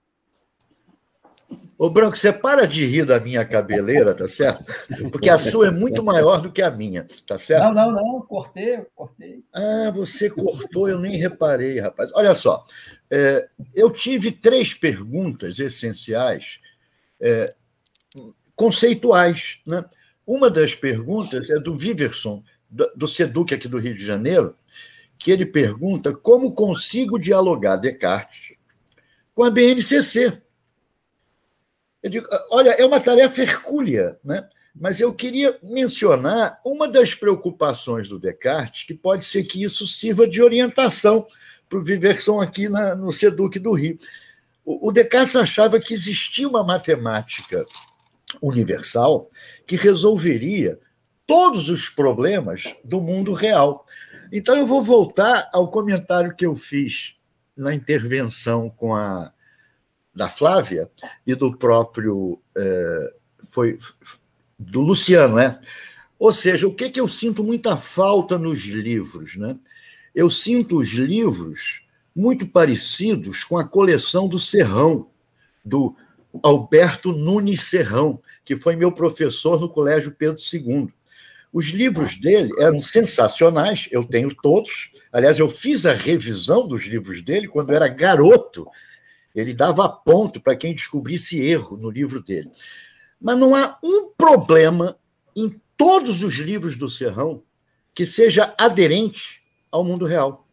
S5: Ô, Branco, você para de rir da minha cabeleira, tá certo? Porque a sua é muito maior do que a minha, tá certo?
S3: Não, cortei.
S5: Ah, você cortou, eu nem reparei, rapaz. Olha só, eu tive 3 perguntas essenciais, conceituais, né? Uma das perguntas é do Viverson, do SEDUC aqui do Rio de Janeiro, que ele pergunta como consigo dialogar Descartes com a BNCC. Eu digo, olha, é uma tarefa hercúlea, né? Mas eu queria mencionar uma das preocupações do Descartes, que pode ser que isso sirva de orientação para o Viverson aqui no SEDUC do Rio. O Descartes achava que existia uma matemática universal que resolveria todos os problemas do mundo real. Então, eu vou voltar ao comentário que eu fiz na intervenção da Flávia e do próprio do Luciano, né? Ou seja, o que eu sinto muita falta nos livros, né? Eu sinto os livros muito parecidos com a coleção do Serrão, do Alberto Nunes Serrão, que foi meu professor no Colégio Pedro II. Os livros dele eram sensacionais, eu tenho todos. Aliás, eu fiz a revisão dos livros dele quando eu era garoto. Ele dava ponto para quem descobrisse erro no livro dele. Mas não há um problema em todos os livros do Serrão que seja aderente ao mundo real.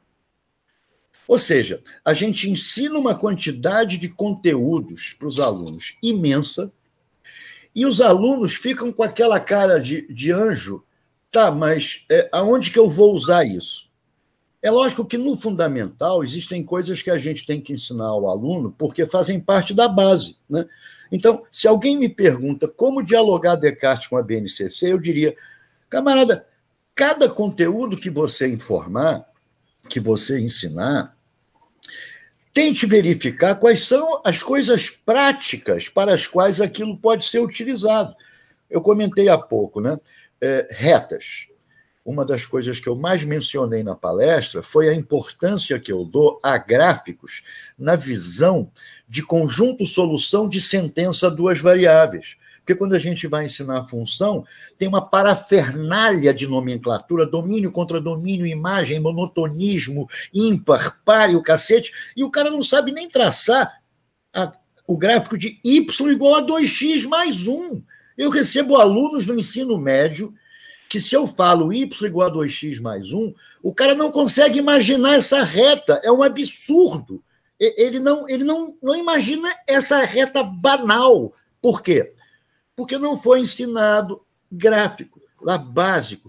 S5: Ou seja, a gente ensina uma quantidade de conteúdos para os alunos imensa, e os alunos ficam com aquela cara de anjo. Tá, mas aonde que eu vou usar isso? É lógico que no fundamental existem coisas que a gente tem que ensinar ao aluno porque fazem parte da base, né? Então, se alguém me pergunta como dialogar Descartes com a BNCC, eu diria, camarada, cada conteúdo que você informar, que você ensinar, tente verificar quais são as coisas práticas para as quais aquilo pode ser utilizado. Eu comentei há pouco, né? Retas. Uma das coisas que eu mais mencionei na palestra foi a importância que eu dou a gráficos na visão de conjunto-solução de sentença a 2 variáveis. Porque quando a gente vai ensinar a função, tem uma parafernália de nomenclatura, domínio contra domínio, imagem, monotonismo, ímpar, par e o cacete, e o cara não sabe nem traçar o gráfico de y igual a 2x mais 1. Eu recebo alunos no ensino médio que, se eu falo y igual a 2x mais 1, o cara não consegue imaginar essa reta, é um absurdo. Ele não imagina essa reta banal. Por quê? Porque não foi ensinado gráfico, lá básico,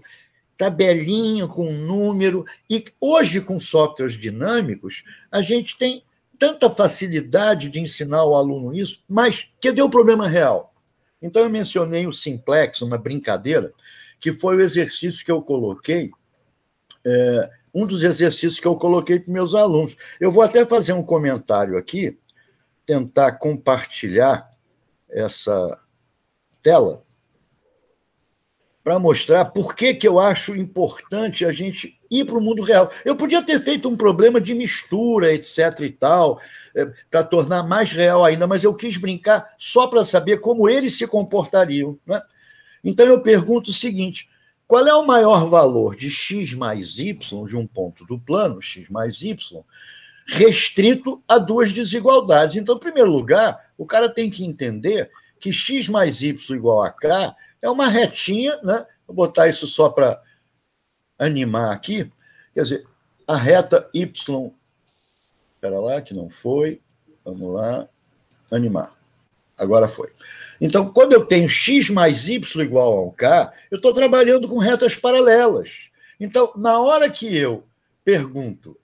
S5: tabelinha com número. E hoje, com softwares dinâmicos, a gente tem tanta facilidade de ensinar ao aluno isso, mas cadê o problema real? Então, eu mencionei o simplex, uma brincadeira, que foi o exercício que eu coloquei, um dos exercícios que eu coloquei para meus alunos. Eu vou até fazer um comentário aqui, tentar compartilhar essa tela, para mostrar por que eu acho importante a gente ir para o mundo real. Eu podia ter feito um problema de mistura, etc. e tal, para tornar mais real ainda, mas eu quis brincar só para saber como eles se comportariam, né? Então, eu pergunto o seguinte: qual é o maior valor de x mais y, de um ponto do plano, x mais y, restrito a duas desigualdades? Então, em primeiro lugar, o cara tem que entender que x mais y igual a k é uma retinha, né? Vou botar isso só para animar aqui. Quer dizer, a reta y... Espera lá, que não foi. Vamos lá. Animar. Agora foi. Então, quando eu tenho x mais y igual ao k, eu estou trabalhando com retas paralelas. Então, na hora que eu pergunto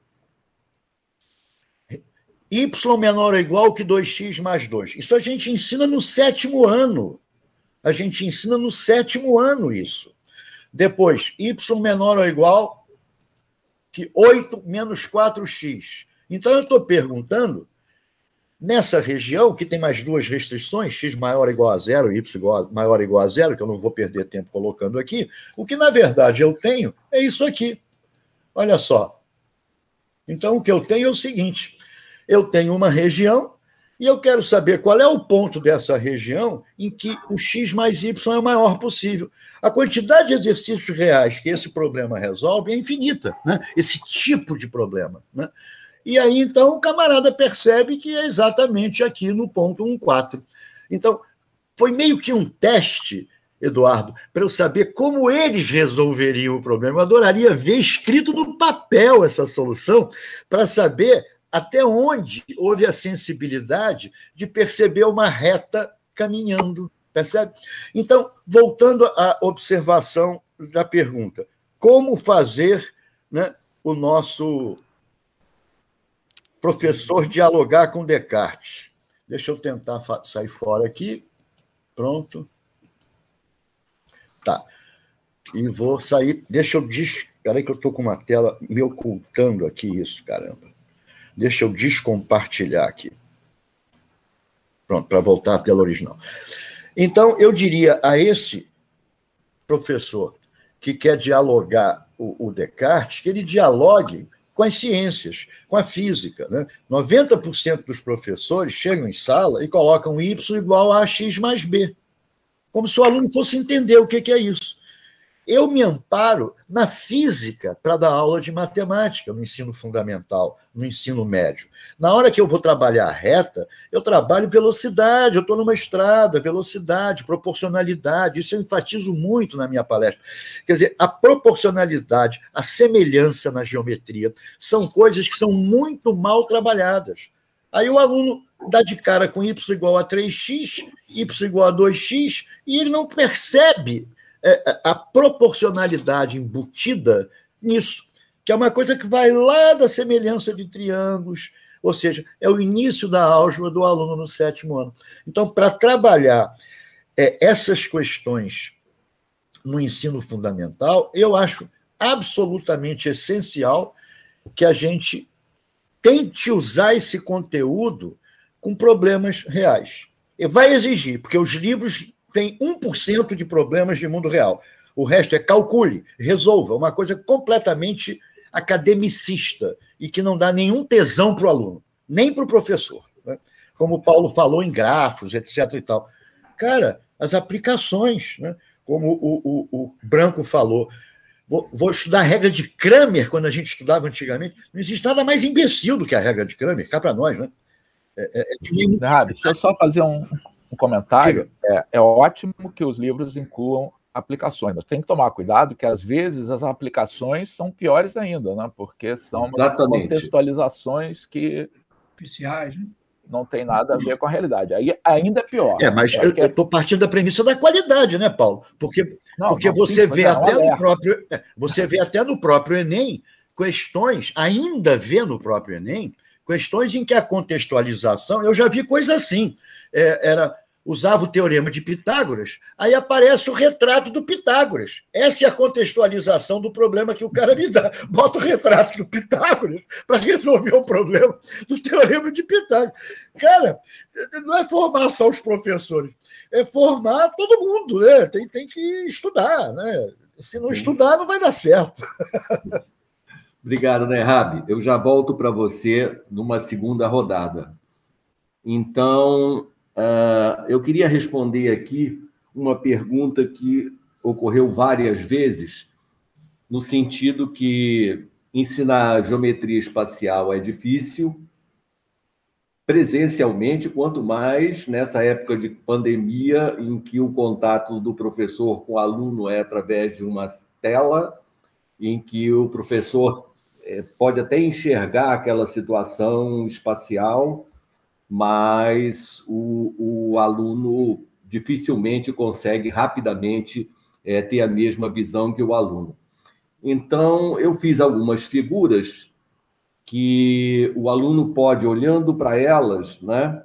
S5: y menor ou igual que 2x mais 2, isso a gente ensina no 7º ano. A gente ensina no 7º ano isso. Depois, y menor ou igual que 8 menos 4x. Então, eu estou perguntando, nessa região, que tem mais duas restrições, x maior ou igual a zero, y maior ou igual a zero, que eu não vou perder tempo colocando aqui, o que, na verdade, eu tenho é isso aqui. Olha só. Então, o que eu tenho é o seguinte: eu tenho uma região e eu quero saber qual é o ponto dessa região em que o x mais y é o maior possível. A quantidade de exercícios reais que esse problema resolve é infinita, né? Esse tipo de problema, né? E aí, então, o camarada percebe que é exatamente aqui no ponto 1,4. Então, foi meio que um teste, Eduardo, para eu saber como eles resolveriam o problema. Eu adoraria ver escrito no papel essa solução para saber até onde houve a sensibilidade de perceber uma reta caminhando, percebe? Então, voltando à observação da pergunta, como fazer, né, o nosso professor dialogar com Descartes? Deixa eu tentar sair fora aqui. Pronto. Tá. E vou sair... Deixa eu... Espera aí que eu estou com uma tela me ocultando aqui isso, caramba. Deixa eu descompartilhar aqui. Pronto, para voltar à tela original. Então, eu diria a esse professor que quer dialogar o Descartes, que ele dialogue com as ciências, com a física, né? 90% dos professores chegam em sala e colocam y igual a x mais b, como se o aluno fosse entender o que é isso. Eu me amparo na física para dar aula de matemática no ensino fundamental, no ensino médio. Na hora que eu vou trabalhar a reta, eu trabalho velocidade, eu estou numa estrada, velocidade, proporcionalidade, isso eu enfatizo muito na minha palestra. Quer dizer, a proporcionalidade, a semelhança na geometria, são coisas que são muito mal trabalhadas. Aí o aluno dá de cara com y igual a 3x, y igual a 2x, e ele não percebe a proporcionalidade embutida nisso, que é uma coisa que vai lá da semelhança de triângulos, ou seja, é o início da álgebra do aluno no 7º ano. Então, para trabalhar essas questões no ensino fundamental, eu acho absolutamente essencial que a gente tente usar esse conteúdo com problemas reais. E vai exigir, porque os livros têm 1% de problemas de mundo real. O resto é calcule, resolva, uma coisa completamente academicista e que não dá nenhum tesão para o aluno, nem para o professor, né? Como o Paulo falou em grafos, etc. e tal. Cara, as aplicações, né? Como o Branco falou, vou estudar a regra de Cramer, quando a gente estudava antigamente, não existe nada mais imbecil do que a regra de Cramer, cá para nós, né?
S2: Deixa eu só fazer um comentário. É ótimo que os livros incluam aplicações, mas tem que tomar cuidado que, às vezes, as aplicações são piores ainda, né? Porque são contextualizações que
S3: oficiais, né?
S2: Não tem nada a ver com a realidade. Aí ainda é pior.
S5: Mas eu estou partindo da premissa da qualidade, né, Paulo? Porque você vê até no próprio... Você vê até no próprio Enem questões, ainda vê no próprio Enem, Questões em que a contextualização... Eu já vi coisa assim. Usava o teorema de Pitágoras, aí aparece o retrato do Pitágoras. Essa é a contextualização do problema que o cara me dá. Bota o retrato do Pitágoras para resolver o problema do teorema de Pitágoras. Cara, não é formar só os professores, é formar todo mundo, né? Tem que estudar, né? Se não estudar, não vai dar certo.
S1: Obrigado, Nerhab. Eu já volto para você numa segunda rodada. Então, eu queria responder aqui uma pergunta que ocorreu várias vezes, no sentido que ensinar geometria espacial é difícil, presencialmente, quanto mais nessa época de pandemia, em que o contato do professor com o aluno é através de uma tela, em que o professor pode até enxergar aquela situação espacial, mas o aluno dificilmente consegue rapidamente ter a mesma visão que o aluno. Então, eu fiz algumas figuras que o aluno pode, olhando para elas, né,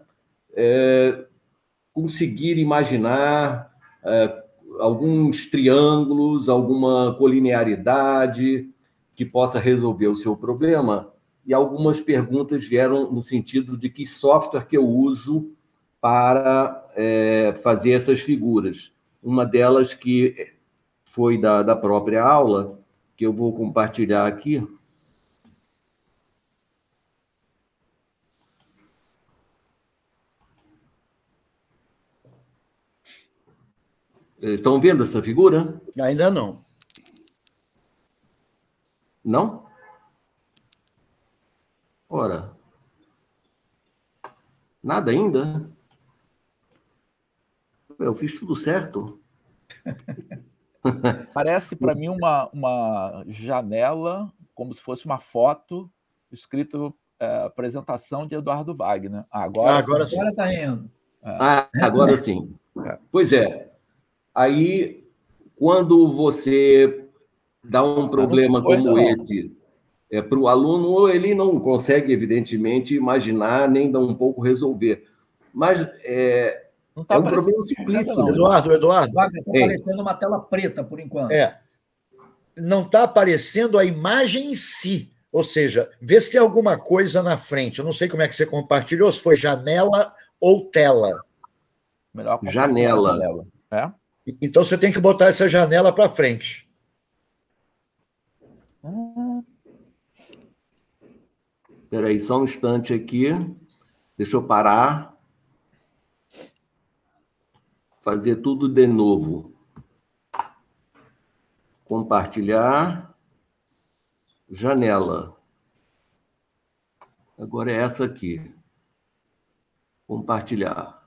S1: conseguir imaginar alguns triângulos, alguma colinearidade que possa resolver o seu problema. E algumas perguntas vieram no sentido de que software que eu uso para fazer essas figuras. Uma delas que foi da própria aula, que eu vou compartilhar aqui. Estão vendo essa figura?
S5: Ainda não.
S1: Não? Ora, nada ainda? Eu fiz tudo certo.
S2: Parece para mim uma janela, como se fosse uma foto, escrito apresentação de Eduardo Wagner.
S5: Agora sim.
S3: Agora está indo.
S1: Agora sim. Pois é. Aí, quando você dá um problema como esse para o aluno, ele não consegue, evidentemente, imaginar, nem dar um pouco resolver. Mas é um problema simplíssimo.
S5: Eduardo.
S3: Está aparecendo uma tela preta, por enquanto.
S5: Não está aparecendo a imagem em si. Ou seja, vê se tem alguma coisa na frente. Eu não sei como é que você compartilhou, se foi janela ou tela.
S2: Melhor
S1: janela.
S5: Então, você tem que botar essa janela para frente.
S1: Espera aí, só um instante aqui. Deixa eu parar. Fazer tudo de novo. Compartilhar. Janela. Agora é essa aqui. Compartilhar.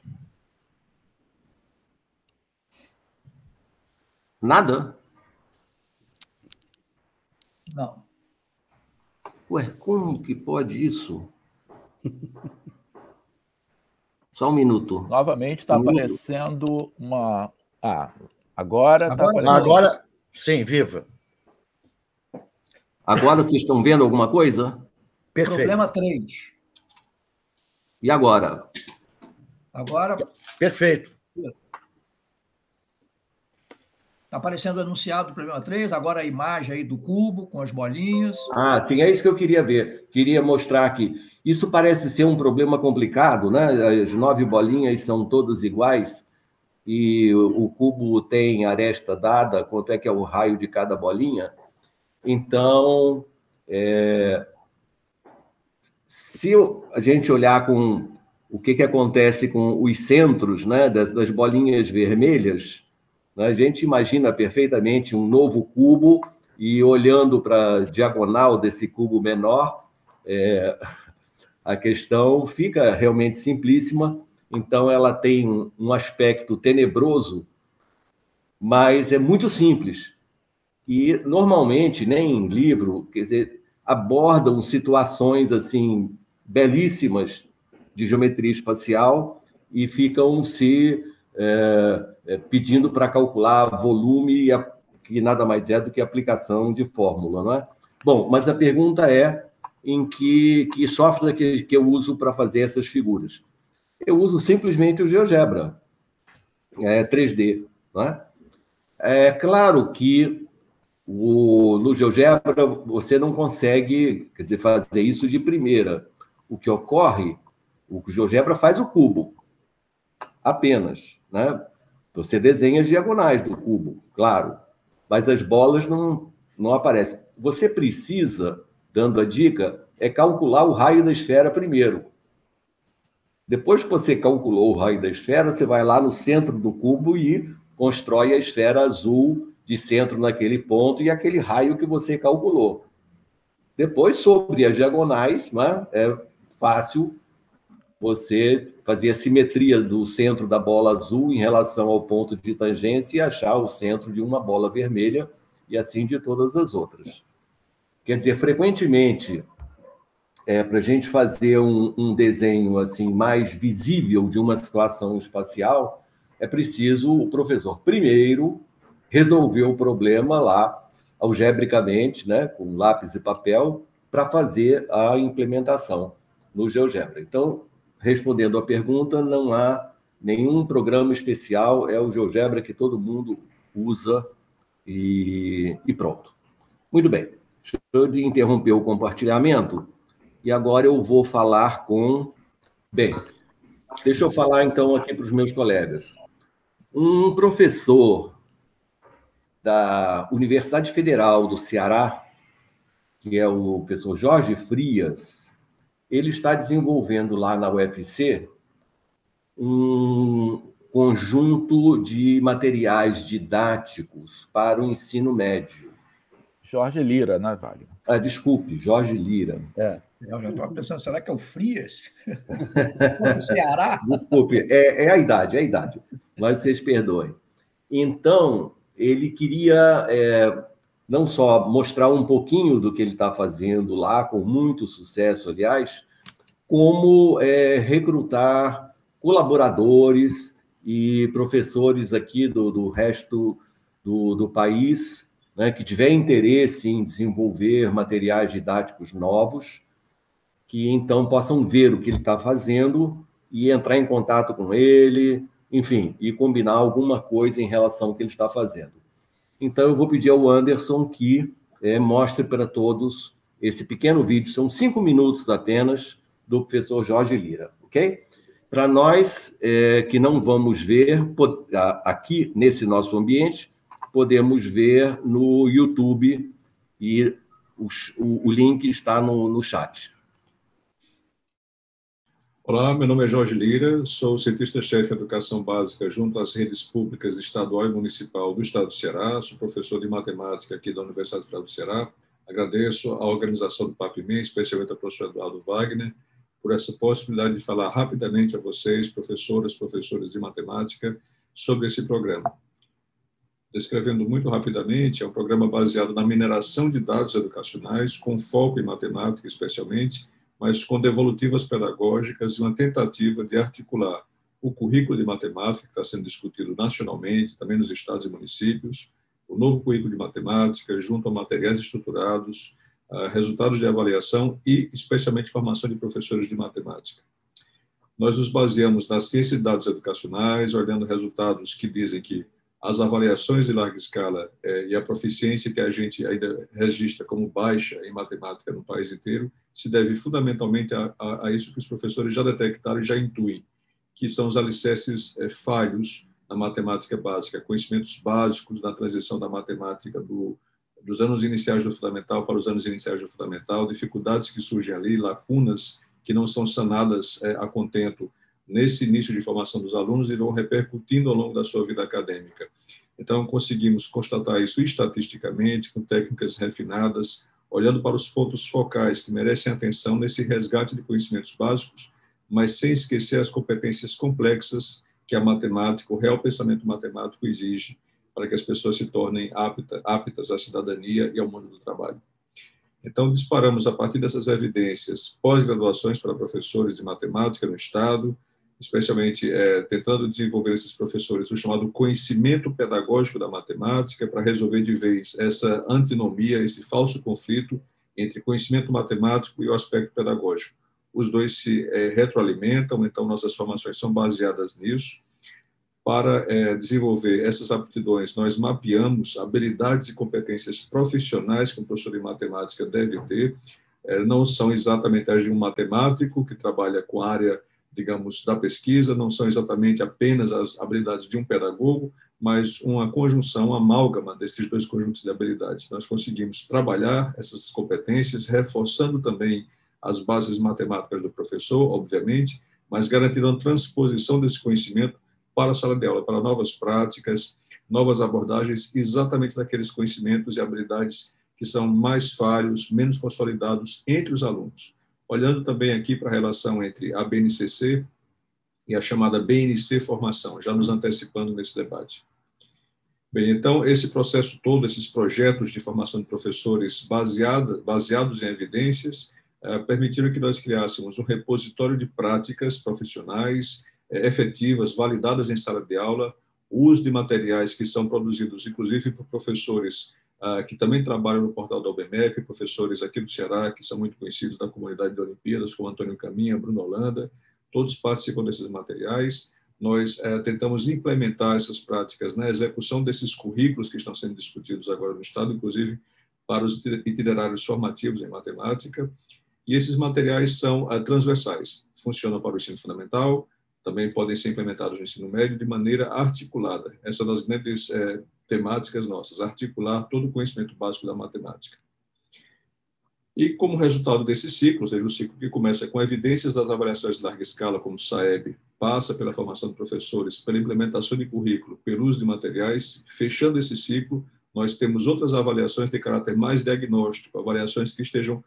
S1: Nada?
S3: Não.
S1: Ué, como que pode isso? Só um minuto.
S2: Novamente está aparecendo uma... agora está aparecendo...
S5: Agora, sim, viva.
S1: Agora vocês estão vendo alguma coisa?
S5: Perfeito.
S3: Problema 3.
S1: E agora?
S3: Agora...
S5: Perfeito.
S3: Está aparecendo anunciado o problema 3, agora a imagem aí do cubo com as bolinhas.
S1: Sim, é isso que eu queria ver. Queria mostrar aqui. Isso parece ser um problema complicado, né? As 9 bolinhas são todas iguais e o cubo tem aresta dada, quanto é que é o raio de cada bolinha. Então, se a gente olhar com o que acontece com os centros, né, das bolinhas vermelhas, a gente imagina perfeitamente um novo cubo e, olhando para a diagonal desse cubo menor, a questão fica realmente simplíssima. Então, ela tem um aspecto tenebroso, mas é muito simples. E, normalmente, nem em livro, quer dizer, abordam situações assim belíssimas de geometria espacial e ficam se... pedindo para calcular volume, que nada mais é do que aplicação de fórmula, não é? Bom, mas a pergunta é em que software que eu uso para fazer essas figuras? Eu uso simplesmente o GeoGebra 3D. Não é? É claro que no GeoGebra você não consegue, quer dizer, fazer isso de primeira. O que ocorre, o GeoGebra faz o cubo, apenas. Né? Você desenha as diagonais do cubo, claro, mas as bolas não aparecem. Você precisa, dando a dica, calcular o raio da esfera primeiro. Depois que você calculou o raio da esfera, você vai lá no centro do cubo e constrói a esfera azul de centro naquele ponto e aquele raio que você calculou. Depois, sobre as diagonais, né, é fácil você fazer a simetria do centro da bola azul em relação ao ponto de tangência e achar o centro de uma bola vermelha e assim de todas as outras. Quer dizer, frequentemente, para a gente fazer um desenho assim mais visível de uma situação espacial, é preciso o professor primeiro resolver o problema lá, algebricamente, né, com lápis e papel, para fazer a implementação no GeoGebra. Então, respondendo à pergunta, não há nenhum programa especial, é o GeoGebra que todo mundo usa e pronto. Muito bem. Deixa eu interromper o compartilhamento e agora eu vou falar com... Bem, deixa eu falar então aqui para os meus colegas. Um professor da Universidade Federal do Ceará, que é o professor Jorge Frias, ele está desenvolvendo lá na UFC um conjunto de materiais didáticos para o ensino médio.
S2: Jorge Lira, né, Wagner?
S1: Desculpe, Jorge Lira.
S3: Eu já estava pensando, será que é o Frias? O Ceará?
S1: Desculpe, é a idade, mas vocês perdoem. Então, ele queria não só mostrar um pouquinho do que ele está fazendo lá, com muito sucesso, aliás, como recrutar colaboradores e professores aqui do resto do país, né, que tiver interesse em desenvolver materiais didáticos novos, que então possam ver o que ele está fazendo e entrar em contato com ele, enfim, e combinar alguma coisa em relação ao que ele está fazendo. Então, eu vou pedir ao Anderson que mostre para todos esse pequeno vídeo, são 5 minutos apenas, do professor Jorge Lira, ok? Para nós que não vamos ver aqui nesse nosso ambiente, podemos ver no YouTube e o link está no chat.
S8: Olá, meu nome é Jorge Lira, sou cientista-chefe de educação básica junto às redes públicas estadual e municipal do estado do Ceará, sou professor de matemática aqui da Universidade Federal do Ceará. Agradeço à organização do PAPMEM, especialmente ao professor Eduardo Wagner, por essa possibilidade de falar rapidamente a vocês, professoras, professores de matemática, sobre esse programa. Descrevendo muito rapidamente, é um programa baseado na mineração de dados educacionais, com foco em matemática especialmente, mas com devolutivas pedagógicas e uma tentativa de articular o currículo de matemática, que está sendo discutido nacionalmente, também nos estados e municípios, o novo currículo de matemática, junto a materiais estruturados, resultados de avaliação e, especialmente, formação de professores de matemática. Nós nos baseamos na ciência de dados educacionais, olhando resultados que dizem que as avaliações de larga escala e a proficiência que a gente ainda registra como baixa em matemática no país inteiro se deve fundamentalmente a isso que os professores já detectaram e já intuem, que são os alicerces falhos na matemática básica, conhecimentos básicos na transição da matemática dos anos iniciais do fundamental para os anos iniciais do fundamental, dificuldades que surgem ali, lacunas que não são sanadas a contento nesse início de formação dos alunos e vão repercutindo ao longo da sua vida acadêmica. Então, conseguimos constatar isso estatisticamente, com técnicas refinadas, olhando para os pontos focais que merecem atenção nesse resgate de conhecimentos básicos, mas sem esquecer as competências complexas que a matemática, o real pensamento matemático exige para que as pessoas se tornem aptas à cidadania e ao mundo do trabalho. Então, disparamos, a partir dessas evidências, pós-graduações para professores de matemática no Estado, especialmente tentando desenvolver esses professores o chamado conhecimento pedagógico da matemática para resolver de vez essa antinomia, esse falso conflito entre conhecimento matemático e o aspecto pedagógico. Os dois se retroalimentam, então nossas formações são baseadas nisso. Para desenvolver essas aptidões, nós mapeamos habilidades e competências profissionais que um professor de matemática deve ter. Não são exatamente as de um matemático que trabalha com a área, digamos, da pesquisa, não são exatamente apenas as habilidades de um pedagogo, mas uma conjunção, uma amálgama desses dois conjuntos de habilidades. Nós conseguimos trabalhar essas competências, reforçando também as bases matemáticas do professor, obviamente, mas garantindo a transposição desse conhecimento para a sala de aula, para novas práticas, novas abordagens, exatamente daqueles conhecimentos e habilidades que são mais falhos, menos consolidados entre os alunos. Olhando também aqui para a relação entre a BNCC e a chamada BNC Formação, já nos antecipando nesse debate. Bem, então, esse processo todo, esses projetos de formação de professores baseados em evidências, permitiram que nós criássemos um repositório de práticas profissionais efetivas, validadas em sala de aula, o uso de materiais que são produzidos, inclusive, por professores que também trabalham no portal da UBMEC, professores aqui do Ceará, que são muito conhecidos da comunidade de Olimpíadas, como Antônio Caminha, Bruno Holanda, todos participam desses materiais. Nós tentamos implementar essas práticas na execução desses currículos que estão sendo discutidos agora no Estado, inclusive para os itinerários formativos em matemática, e esses materiais são transversais, funcionam para o ensino fundamental, também podem ser implementados no ensino médio de maneira articulada. Essa é uma das grandes temáticas nossas, articular todo o conhecimento básico da matemática. E como resultado desse ciclo, ou seja, o ciclo que começa com evidências das avaliações de larga escala, como o SAEB, passa pela formação de professores, pela implementação de currículo, pelo uso de materiais, fechando esse ciclo, nós temos outras avaliações de caráter mais diagnóstico, avaliações que estejam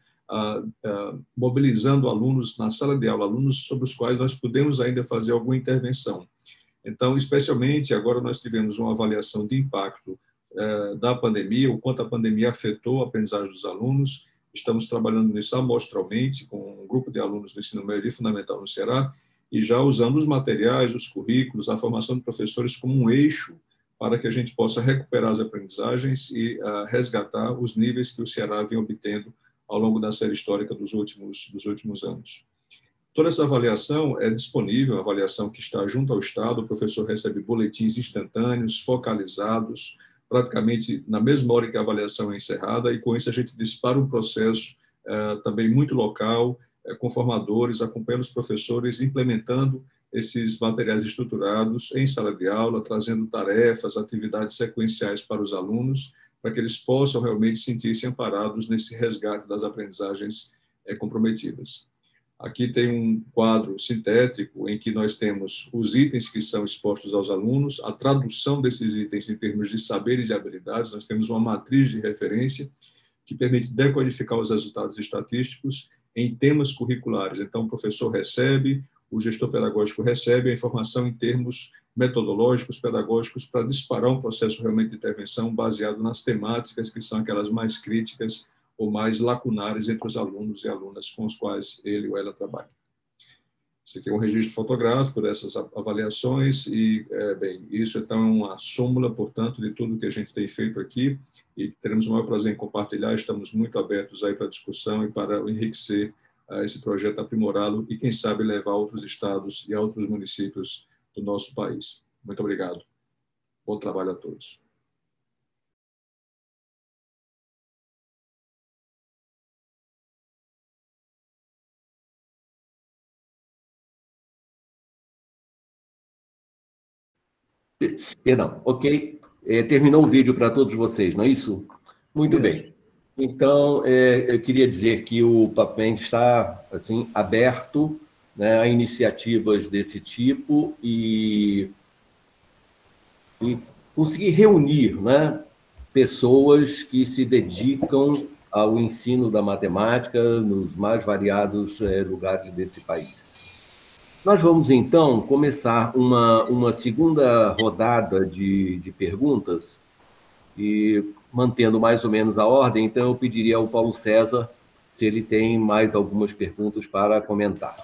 S8: mobilizando alunos na sala de aula, alunos sobre os quais nós podemos ainda fazer alguma intervenção. Então, especialmente, agora nós tivemos uma avaliação de impacto da pandemia, o quanto a pandemia afetou a aprendizagem dos alunos. Estamos trabalhando nisso amostralmente com um grupo de alunos do ensino médio e fundamental no Ceará e já usando os materiais, os currículos, a formação de professores como um eixo para que a gente possa recuperar as aprendizagens e resgatar os níveis que o Ceará vem obtendo ao longo da série histórica dos últimos anos. Toda essa avaliação é disponível, a avaliação que está junto ao Estado, o professor recebe boletins instantâneos, focalizados, praticamente na mesma hora que a avaliação é encerrada, e com isso a gente dispara um processo também muito local, com formadores, acompanhando os professores, implementando esses materiais estruturados em sala de aula, trazendo tarefas, atividades sequenciais para os alunos, para que eles possam realmente sentir-se amparados nesse resgate das aprendizagens comprometidas. Aqui tem um quadro sintético em que nós temos os itens que são expostos aos alunos, a tradução desses itens em termos de saberes e habilidades. Nós temos uma matriz de referência que permite decodificar os resultados estatísticos em temas curriculares. Então, o professor recebe, o gestor pedagógico recebe a informação em termos metodológicos, pedagógicos, para disparar um processo realmente de intervenção baseado nas temáticas que são aquelas mais críticas ou mais lacunares entre os alunos e alunas com os quais ele ou ela trabalha. Esse aqui é um registro fotográfico dessas avaliações e, bem, isso então é uma súmula, portanto, de tudo que a gente tem feito aqui e teremos o maior prazer em compartilhar. Estamos muito abertos aí para a discussão e para enriquecer esse projeto, aprimorá-lo e, quem sabe, levar a outros estados e a outros municípios do nosso país. Muito obrigado. Bom trabalho a todos.
S1: Perdão, ok. Terminou o vídeo para todos vocês, não é isso? Muito bem. Então, eu queria dizer que o PAPMEN está assim, aberto, né, a iniciativas desse tipo e conseguir reunir, né, pessoas que se dedicam ao ensino da matemática nos mais variados lugares desse país. Nós vamos, então, começar uma segunda rodada de perguntas, e mantendo mais ou menos a ordem, então eu pediria ao Paulo César se ele tem mais algumas perguntas para comentar.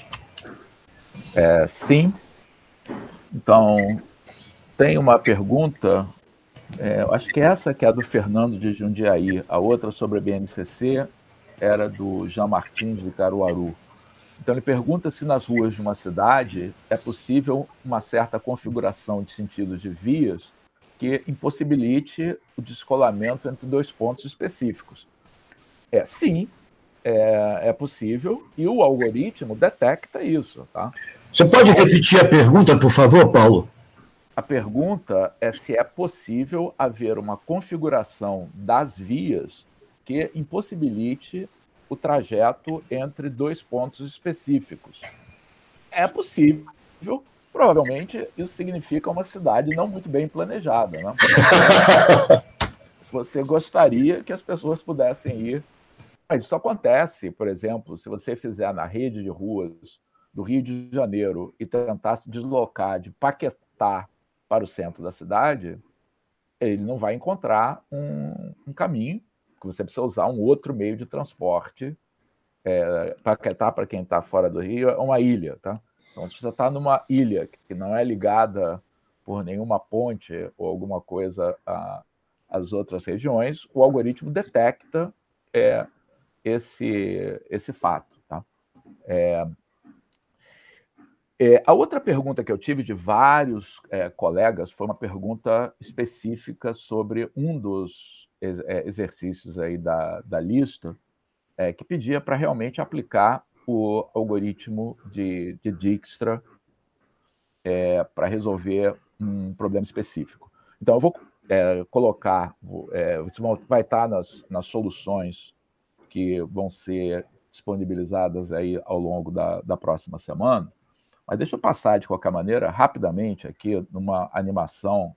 S2: Sim. Então, tem uma pergunta, acho que essa que é a do Fernando de Jundiaí, a outra sobre a BNCC, era do Jean Martins, de Caruaru. Então, ele pergunta se nas ruas de uma cidade é possível uma certa configuração de sentidos de vias que impossibilite o descolamento entre dois pontos específicos. Sim, é possível, e o algoritmo detecta isso. Tá?
S5: Você pode repetir a pergunta, por favor, Paulo?
S2: A pergunta é se é possível haver uma configuração das vias que impossibilite o trajeto entre dois pontos específicos. É possível. Provavelmente isso significa uma cidade não muito bem planejada. Né? Você gostaria que as pessoas pudessem ir. Mas isso acontece, por exemplo, se você fizer na rede de ruas do Rio de Janeiro e tentar se deslocar de Paquetá para o centro da cidade, ele não vai encontrar um caminho, que você precisa usar um outro meio de transporte. Paquetá, para quem está fora do Rio, é uma ilha. Tá? Então, se você está numa ilha que não é ligada por nenhuma ponte ou alguma coisa às outras regiões, o algoritmo detecta esse fato. Tá? A outra pergunta que eu tive de vários colegas foi uma pergunta específica sobre um dos exercícios aí da lista, que pedia para realmente aplicar o algoritmo de Dijkstra para resolver um problema específico. Então, eu vou colocar, vai estar nas soluções que vão ser disponibilizadas aí ao longo da próxima semana. Mas deixa eu passar, de qualquer maneira, rapidamente aqui, numa animação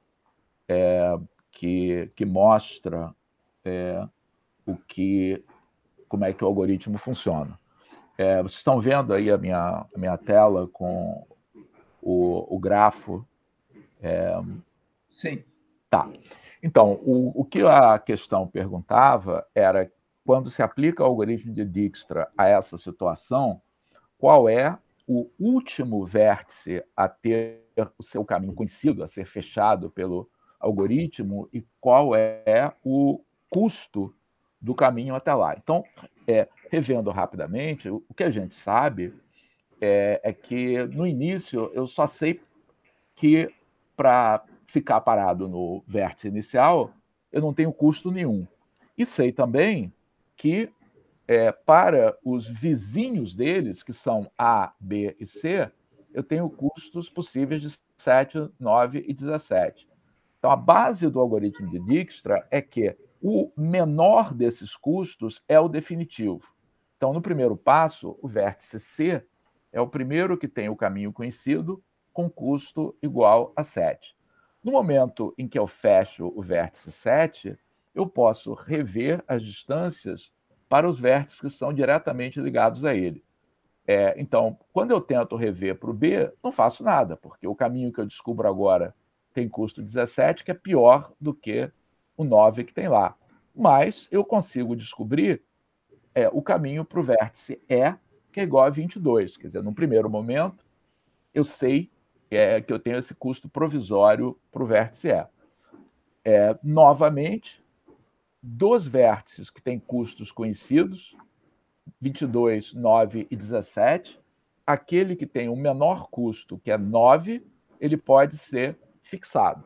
S2: que mostra como é que o algoritmo funciona. Vocês estão vendo aí a minha tela com o grafo?
S3: Sim.
S2: Tá. Então, o que a questão perguntava era, quando se aplica o algoritmo de Dijkstra a essa situação, qual é o último vértice a ter o seu caminho conhecido, a ser fechado pelo algoritmo, e qual é o custo do caminho até lá. Então, revendo rapidamente, o que a gente sabe é que, no início, eu só sei que, para ficar parado no vértice inicial, eu não tenho custo nenhum. E sei também que, para os vizinhos deles, que são A, B e C, eu tenho custos possíveis de 7, 9 e 17. Então, a base do algoritmo de Dijkstra é que o menor desses custos é o definitivo. Então, no primeiro passo, o vértice C é o primeiro que tem o caminho conhecido com custo igual a 7. No momento em que eu fecho o vértice 7, eu posso rever as distâncias para os vértices que são diretamente ligados a ele. Então, quando eu tento rever para o B, não faço nada, porque o caminho que eu descubro agora tem custo 17, que é pior do que o 9 que tem lá. Mas eu consigo descobrir o caminho para o vértice E, que é igual a 22. Quer dizer, no primeiro momento, eu sei que eu tenho esse custo provisório para o vértice E. Novamente, dos vértices que têm custos conhecidos, 22, 9 e 17, aquele que tem o menor custo, que é 9, ele pode ser fixado.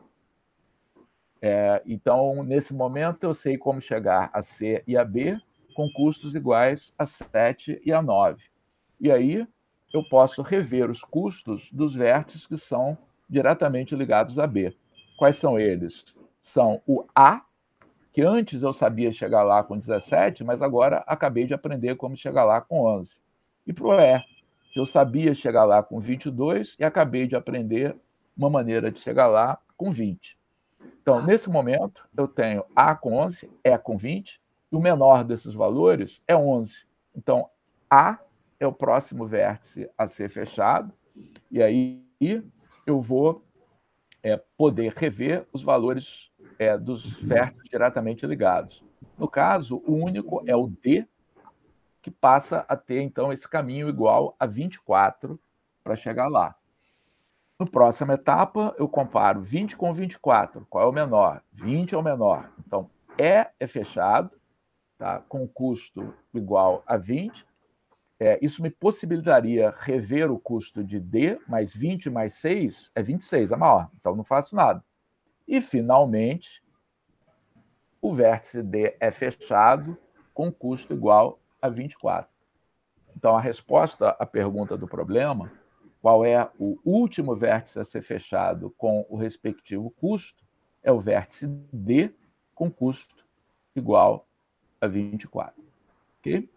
S2: Então, nesse momento, eu sei como chegar a C e a B com custos iguais a 7 e a 9. E aí, eu posso rever os custos dos vértices que são diretamente ligados a B. Quais são eles? São o A, que antes eu sabia chegar lá com 17, mas agora acabei de aprender como chegar lá com 11. E para o E, eu sabia chegar lá com 22 e acabei de aprender uma maneira de chegar lá com 20. Então, nesse momento, eu tenho A com 11, E com 20, e o menor desses valores é 11. Então, A é o próximo vértice a ser fechado, e aí eu vou poder rever os valores dos vértices diretamente ligados. No caso, o único é o D, que passa a ter, então, esse caminho igual a 24 para chegar lá. Na próxima etapa, eu comparo 20 com 24. Qual é o menor? 20 é o menor. Então, E é fechado tá, com custo igual a 20. Isso me possibilitaria rever o custo de D, mais 20 mais 6 é 26, a maior. Então, não faço nada. E, finalmente, o vértice D é fechado com custo igual a 24. Então, a resposta à pergunta do problema, qual é o último vértice a ser fechado com o respectivo custo, é o vértice D com custo igual a 24. Ok?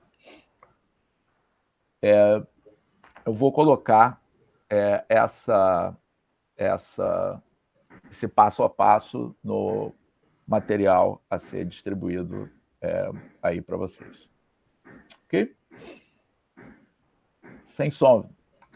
S2: Eu vou colocar esse passo a passo no material a ser distribuído aí para vocês. Ok? Sem som.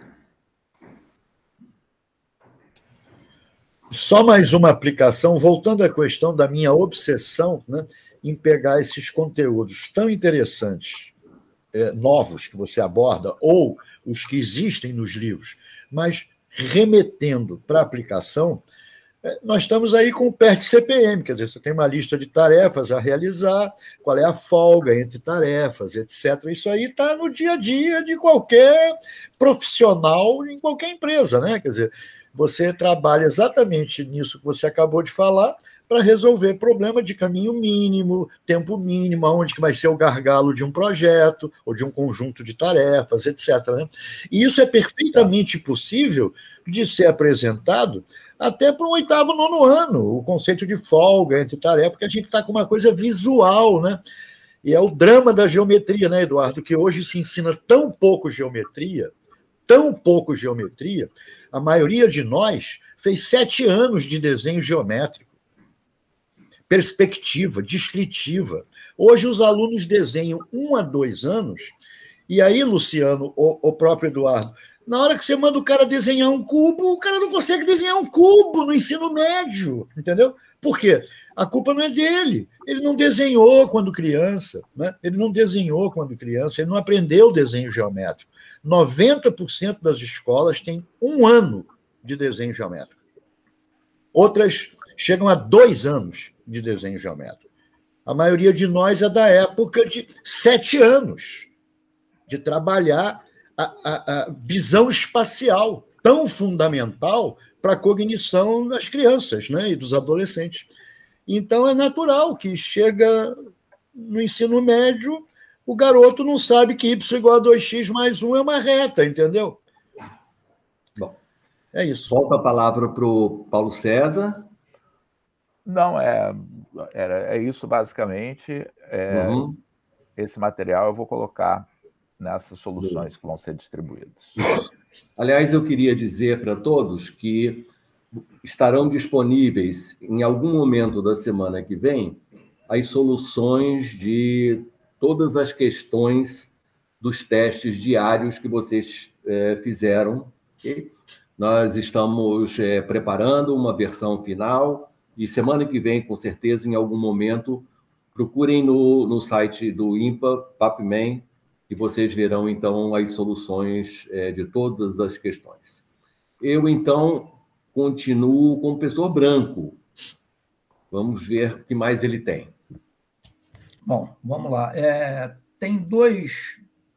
S5: Só mais uma aplicação, voltando à questão da minha obsessão, né, em pegar esses conteúdos tão interessantes, novos que você aborda, ou os que existem nos livros, mas remetendo para a aplicação, nós estamos aí com o PERT-CPM, quer dizer, você tem uma lista de tarefas a realizar, qual é a folga entre tarefas, etc. Isso aí está no dia a dia de qualquer profissional em qualquer empresa, né? Quer dizer, você trabalha exatamente nisso que você acabou de falar para resolver problema de caminho mínimo, tempo mínimo, onde que vai ser o gargalo de um projeto ou de um conjunto de tarefas, etc. Né? E isso é perfeitamente possível de ser apresentado até para o 8º, 9º ano, o conceito de folga entre tarefas, porque a gente está com uma coisa visual, né? E é o drama da geometria, né, Eduardo? Que hoje se ensina tão pouco geometria, a maioria de nós fez 7 anos de desenho geométrico, perspectiva, descritiva. Hoje os alunos desenham 1 a 2 anos, e aí, Luciano, o próprio Eduardo, na hora que você manda o cara desenhar um cubo, o cara não consegue desenhar um cubo no ensino médio, entendeu? Por quê? A culpa não é dele. Ele não desenhou quando criança, né? Ele não aprendeu desenho geométrico. 90% das escolas têm 1 ano de desenho geométrico. Outras chegam a 2 anos de desenho geométrico. A maioria de nós é da época de 7 anos de trabalhar a visão espacial, tão fundamental para a cognição das crianças, né, e dos adolescentes. Então, é natural que chega no ensino médio, o garoto não sabe que y igual a 2x mais 1 é uma reta, entendeu?
S1: Bom,
S5: é isso.
S1: Volta a palavra para o Paulo César.
S2: Não, é isso basicamente. Esse material eu vou colocar nessas soluções que vão ser distribuídas.
S1: Aliás, eu queria dizer para todos que estarão disponíveis em algum momento da semana que vem as soluções de todas as questões dos testes diários que vocês fizeram. Okay? Nós estamos preparando uma versão final e semana que vem, com certeza, em algum momento, procurem no site do INPA, PAPMEN, e vocês verão, então, as soluções de todas as questões. Eu, então, continuo com o professor Branco. Vamos ver o que mais ele tem.
S3: Bom, vamos lá. Tem dois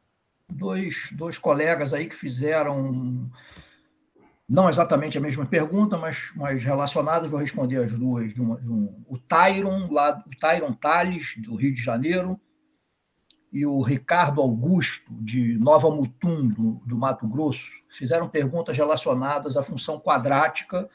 S3: colegas aí que fizeram não exatamente a mesma pergunta, mas relacionadas, vou responder as duas. O Tyron Tales, do Rio de Janeiro, e o Ricardo Augusto, de Nova Mutum, do Mato Grosso, fizeram perguntas relacionadas à função quadrática.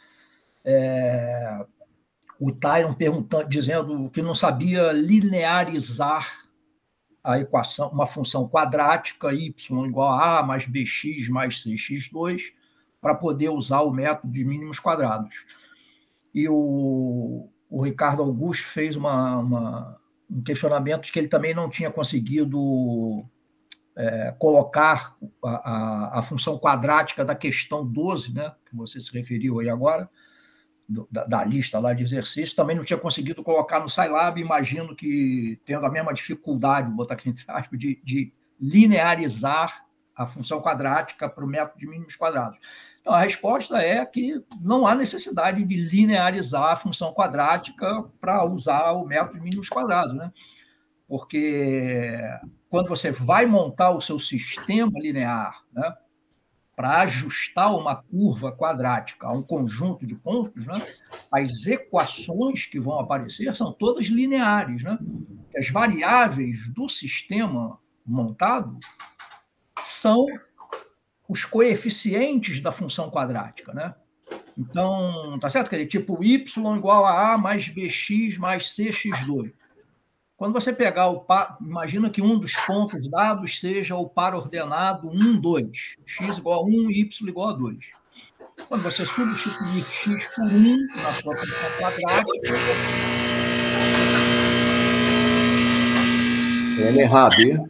S3: O Tyron dizendo que não sabia linearizar a equação, uma função quadrática, y igual a A mais bx mais cx2, para poder usar o método de mínimos quadrados. E o Ricardo Augusto fez um questionamento de que ele também não tinha conseguido colocar a função quadrática da questão 12, né, que você se referiu aí agora, da lista lá de exercícios, também não tinha conseguido colocar no Scilab, imagino que tendo a mesma dificuldade, vou botar aqui entre aspas, de linearizar a função quadrática para o método de mínimos quadrados. Então, a resposta é que não há necessidade de linearizar a função quadrática para usar o método de mínimos quadrados, né? porque quando você vai montar o seu sistema linear, né, para ajustar uma curva quadrática a um conjunto de pontos, né, as equações que vão aparecer são todas lineares, né? As variáveis do sistema montado são os coeficientes da função quadrática, né? Então, tá certo? Quer dizer, tipo y igual a mais bx mais cx2. Quando você pegar o par, imagina que um dos pontos dados seja o par ordenado 1, 2. X igual a 1, y igual a 2. Quando você substituir x por 1 na sua função quadrática...
S1: errado, hein?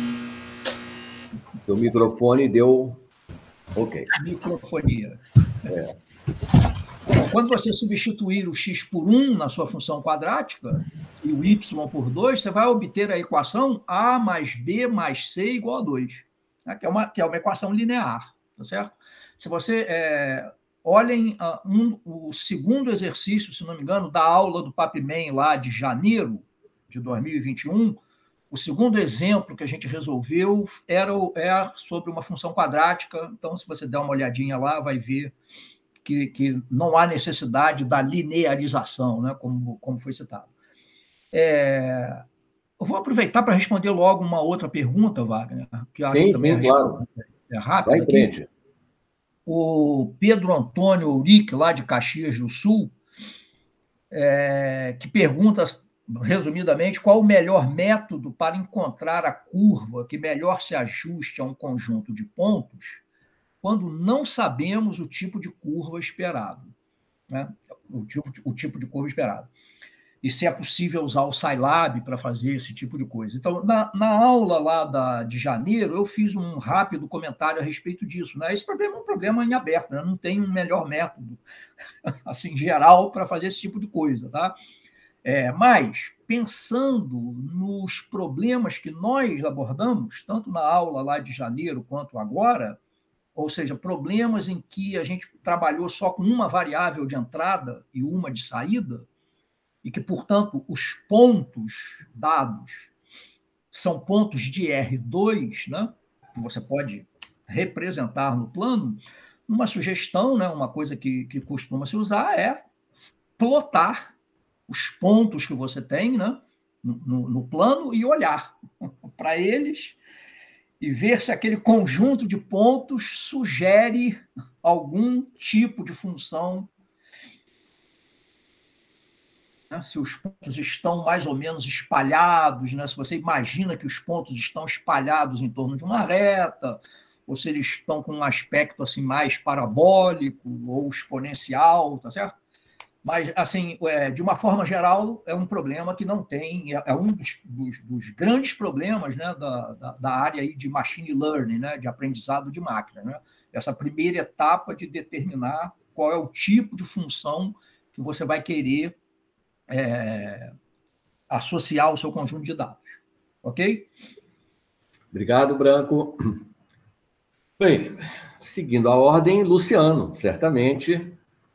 S1: O microfone deu... Ok.
S3: Microfonia. Quando você substituir o x por 1 na sua função quadrática e o y por 2, você vai obter a equação a mais b mais c igual a 2, né? que é uma equação linear, tá certo? Se você... olhem o segundo exercício, se não me engano, da aula do PapMan lá de janeiro de 2021, o segundo exemplo que a gente resolveu era sobre uma função quadrática. Então, se você der uma olhadinha lá, vai ver que não há necessidade da linearização, né, como foi citado. Eu vou aproveitar para responder logo uma outra pergunta, Wagner, que acho que também
S1: claro.
S3: É rápida. Aqui. O Pedro Antônio Uric, lá de Caxias do Sul, que pergunta, resumidamente, qual o melhor método para encontrar a curva que melhor se ajuste a um conjunto de pontos quando não sabemos o tipo de curva esperado, né? O tipo de curva esperado. E se é possível usar o Scilab para fazer esse tipo de coisa. Então, na aula lá de janeiro, eu fiz um rápido comentário a respeito disso, né? Esse problema é um problema em aberto, né? Não tem um melhor método, assim, geral, para fazer esse tipo de coisa, tá? Mas, pensando nos problemas que nós abordamos, tanto na aula lá de janeiro quanto agora, ou seja, problemas em que a gente trabalhou só com uma variável de entrada e uma de saída, e que, portanto, os pontos dados são pontos de R2, né, que você pode representar no plano, uma sugestão, né, uma coisa que costuma se usar é plotar os pontos que você tem, né, no plano e olhar para eles e ver se aquele conjunto de pontos sugere algum tipo de função, né? Se os pontos estão mais ou menos espalhados, né? Se você imagina que os pontos estão espalhados em torno de uma reta, ou se eles estão com um aspecto assim mais parabólico ou exponencial, tá certo? Mas, assim, de uma forma geral, é um problema que não tem... É um dos grandes problemas, né, da área aí de machine learning, né, de aprendizado de máquina, né? Essa primeira etapa de determinar qual é o tipo de função que você vai querer associar ao seu conjunto de dados. Ok?
S1: Obrigado, Branco. Bem, seguindo a ordem, Luciano, certamente...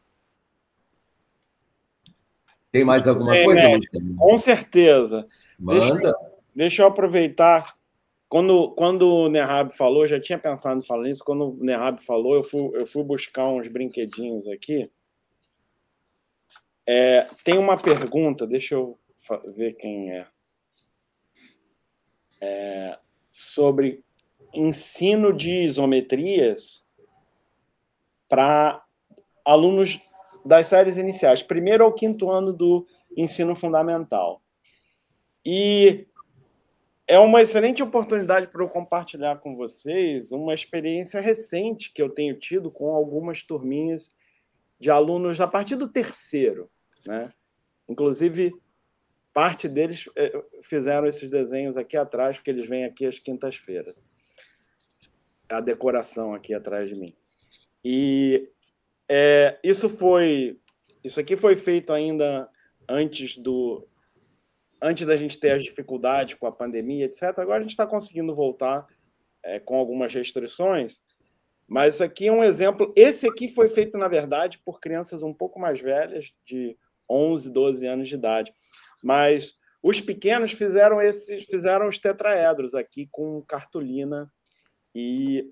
S1: Tem mais alguma coisa, Luciano?
S4: Com certeza.
S1: Manda.
S4: Deixa eu aproveitar. Quando o Nerhab falou, eu já tinha pensado em falar nisso, quando o Nerhab falou, eu fui buscar uns brinquedinhos aqui. Tem uma pergunta, deixa eu ver quem sobre ensino de isometrias para alunos das séries iniciais, primeiro ao quinto ano do ensino fundamental. E é uma excelente oportunidade para eu compartilhar com vocês uma experiência recente que eu tenho tido com algumas turminhas de alunos a partir do terceiro, né? Inclusive, parte deles fizeram esses desenhos aqui atrás, porque eles vêm aqui às quintas-feiras. A decoração aqui atrás de mim. E isso aqui foi feito ainda antes da gente ter as dificuldades com a pandemia, etc. Agora a gente está conseguindo voltar com algumas restrições, mas isso aqui é um exemplo. Esse aqui foi feito, na verdade, por crianças um pouco mais velhas, de 11, 12 anos de idade. Mas Os pequenos fizeram os tetraedros aqui com cartolina e,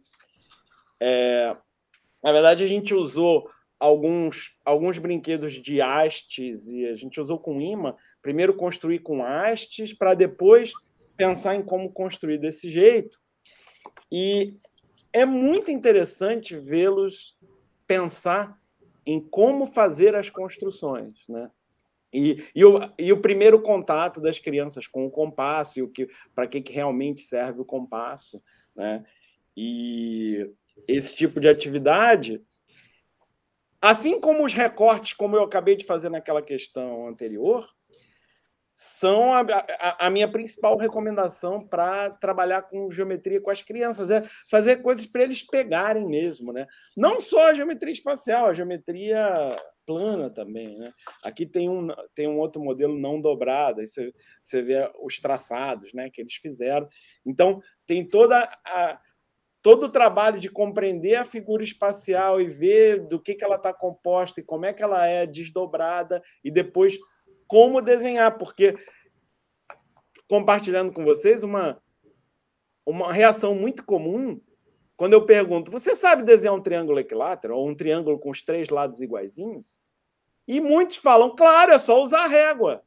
S4: na verdade, a gente usou alguns brinquedos de hastes e a gente usou com imã. Primeiro construir com hastes para depois pensar em como construir desse jeito. E é muito interessante vê-los pensar em como fazer as construções, né? E o primeiro contato das crianças com o compasso e para que realmente serve o compasso, né? E esse tipo de atividade, assim como os recortes, como eu acabei de fazer naquela questão anterior, são a minha principal recomendação para trabalhar com geometria com as crianças, é fazer coisas para eles pegarem mesmo, né? Não só a geometria espacial, a geometria plana também, né? Aqui tem um outro modelo não dobrado, aí você vê os traçados, né, que eles fizeram. Então, tem todo o trabalho de compreender a figura espacial e ver do que ela está composta e como é que ela é desdobrada e depois como desenhar, porque, compartilhando com vocês, uma reação muito comum, quando eu pergunto, você sabe desenhar um triângulo equilátero ou um triângulo com os 3 lados iguaizinhos? E muitos falam, claro, é só usar a régua.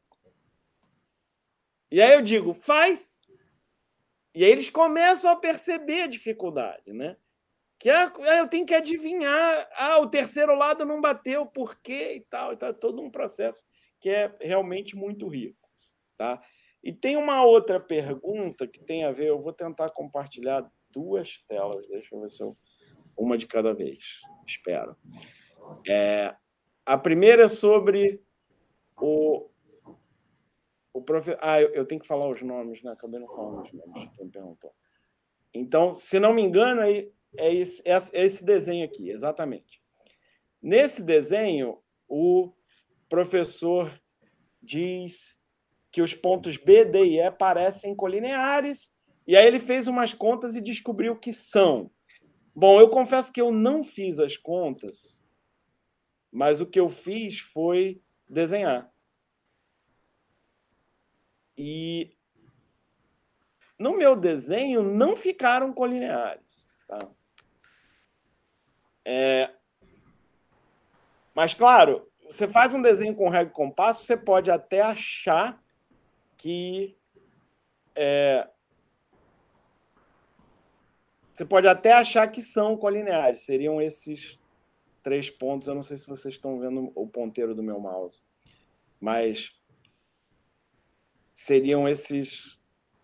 S4: E aí eu digo, faz. E aí eles começam a perceber a dificuldade, né? Que eu tenho que adivinhar, o terceiro lado não bateu, por quê e tal. Então é todo um processo que é realmente muito rico, tá? E tem uma outra pergunta que tem a ver, eu vou tentar compartilhar 2 telas, deixa eu ver se uma de cada vez, espero. A primeira é sobre o professor... eu tenho que falar os nomes, né? Acabei não falando os nomes, quem perguntou. Então, se não me engano, é esse desenho aqui, exatamente. Nesse desenho, o professor diz que os pontos B, D e E parecem colineares, e aí ele fez umas contas e descobriu que são. Bom, eu confesso que eu não fiz as contas, mas o que eu fiz foi desenhar. E no meu desenho não ficaram colineares, tá? Mas, claro, você faz um desenho com régua e compasso, você pode até achar que... Você pode até achar que são colineares. Seriam esses 3 pontos. Eu não sei se vocês estão vendo o ponteiro do meu mouse. Mas seriam esses...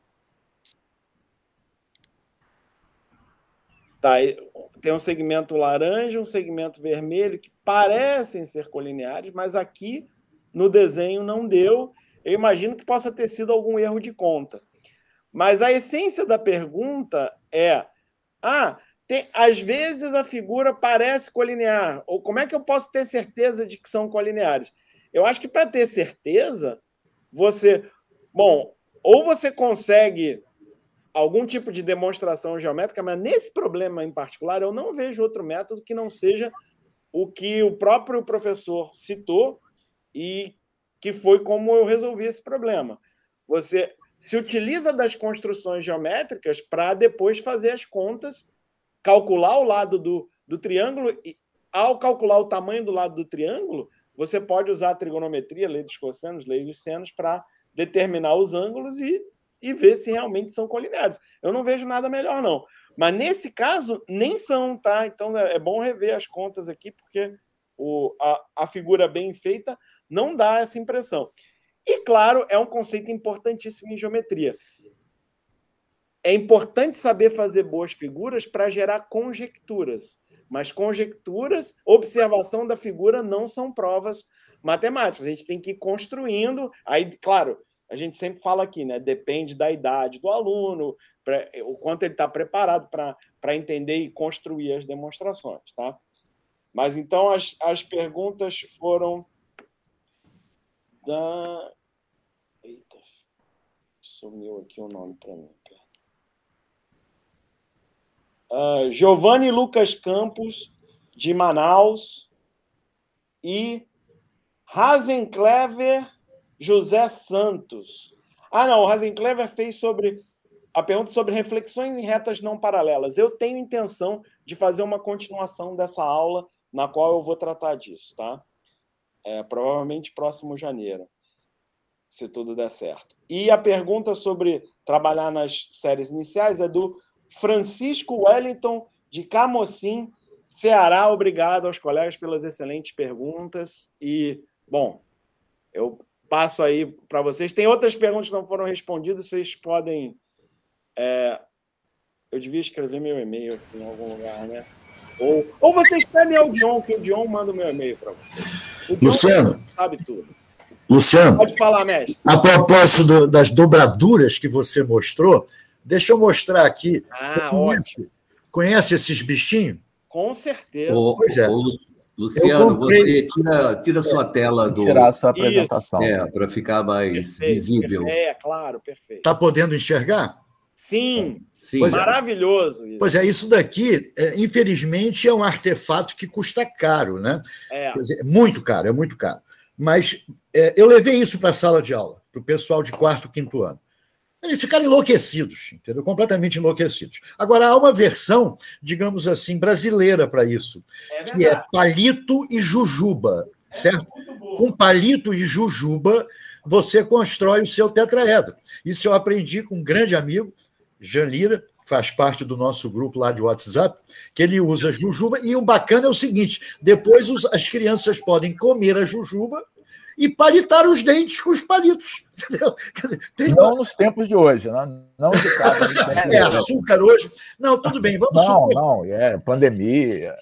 S4: Tá, tem um segmento laranja, um segmento vermelho, que parecem ser colineares, mas aqui no desenho não deu. Eu imagino que possa ter sido algum erro de conta. Mas a essência da pergunta é... às vezes a figura parece colinear. Ou como é que eu posso ter certeza de que são colineares? Eu acho que para ter certeza, ou você consegue algum tipo de demonstração geométrica, mas nesse problema em particular eu não vejo outro método que não seja o que o próprio professor citou e que foi como eu resolvi esse problema. Você se utiliza das construções geométricas para depois fazer as contas, calcular o lado do triângulo, e ao calcular o tamanho do lado do triângulo, você pode usar a trigonometria, lei dos cossenos, lei dos senos, para determinar os ângulos e ver se realmente são colineares. Eu não vejo nada melhor, não. Mas, nesse caso, nem são, tá? Então, é bom rever as contas aqui, porque a figura bem feita não dá essa impressão. E, claro, é um conceito importantíssimo em geometria. É importante saber fazer boas figuras para gerar conjecturas. Mas conjecturas, observação da figura, não são provas matemáticas. A gente tem que ir construindo. Aí, claro, a gente sempre fala aqui, né? Depende da idade do aluno, o quanto ele está preparado para entender e construir as demonstrações, tá? Mas, então, as perguntas foram da... Eita, sumiu aqui o nome para mim. Giovanni Lucas Campos, de Manaus, e Rasenclever José Santos. Não, o Rasenclever fez a pergunta sobre reflexões em retas não paralelas. Eu tenho intenção de fazer uma continuação dessa aula, na qual eu vou tratar disso, tá? Provavelmente próximo janeiro, se tudo der certo. E a pergunta sobre trabalhar nas séries iniciais é do Francisco Wellington, de Camocim, Ceará. Obrigado aos colegas pelas excelentes perguntas. E, bom, eu passo aí para vocês. Tem outras perguntas que não foram respondidas, vocês podem... Eu devia escrever meu e-mail aqui em algum lugar, né? Ou vocês pedem ao Dion, que o Dion manda o meu e-mail para vocês.
S5: Luciano,
S4: sabe tudo.
S5: Luciano,
S4: Pode falar, mestre.
S5: A propósito das dobraduras que você mostrou, deixa eu mostrar aqui.
S4: Ótimo.
S5: Conhece esses bichinhos?
S4: Com certeza.
S5: Pois é.
S1: Luciano, você tira sua tela do...
S2: Tirar a sua apresentação.
S1: Para ficar mais visível.
S4: Claro, perfeito.
S5: Está podendo enxergar?
S4: Sim.
S1: Pois
S4: maravilhoso. Isso.
S5: Pois é, isso daqui, infelizmente, é um artefato que custa caro, né? Quer dizer, é muito caro. Mas eu levei isso para a sala de aula, para o pessoal de 4º, 5º ano. Eles ficaram enlouquecidos, entendeu? Completamente enlouquecidos. Agora, há uma versão, digamos assim, brasileira para isso, que é palito e jujuba, certo? Com palito e jujuba, você constrói o seu tetraedro. Isso eu aprendi com um grande amigo, Jean Lira, faz parte do nosso grupo lá de WhatsApp, que ele usa jujuba, e o bacana é o seguinte, depois as crianças podem comer a jujuba e palitar os dentes com os palitos. Entendeu? Quer dizer,
S2: não nos tempos de hoje, né? Não de casa.
S5: Açúcar hoje. Não, tudo bem, vamos supor.
S2: Não, pandemia.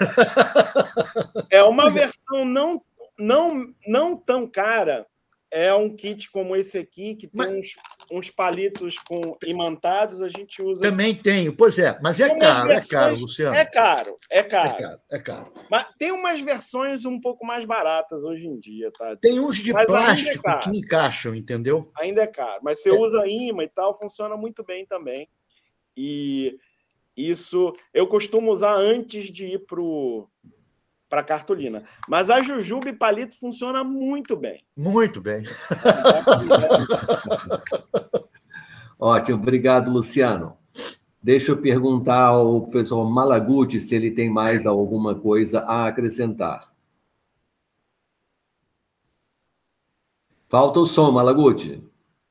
S4: É uma versão não tão cara. É um kit como esse aqui, que tem uns palitos imantados, a gente usa...
S5: Também tenho, pois é, mas é caro, Luciano.
S4: É caro.
S5: Mas
S4: tem umas versões um pouco mais baratas hoje em dia, tá?
S5: Tem uns de plástico que encaixam, entendeu?
S4: Ainda é caro, mas você usa imã e tal, funciona muito bem também. E isso eu costumo usar antes de ir para cartolina. Mas a jujuba e palito funciona muito bem.
S5: Muito bem.
S1: Ótimo, obrigado, Luciano. Deixa eu perguntar ao professor Malaguti se ele tem mais alguma coisa a acrescentar. Falta o som, Malaguti.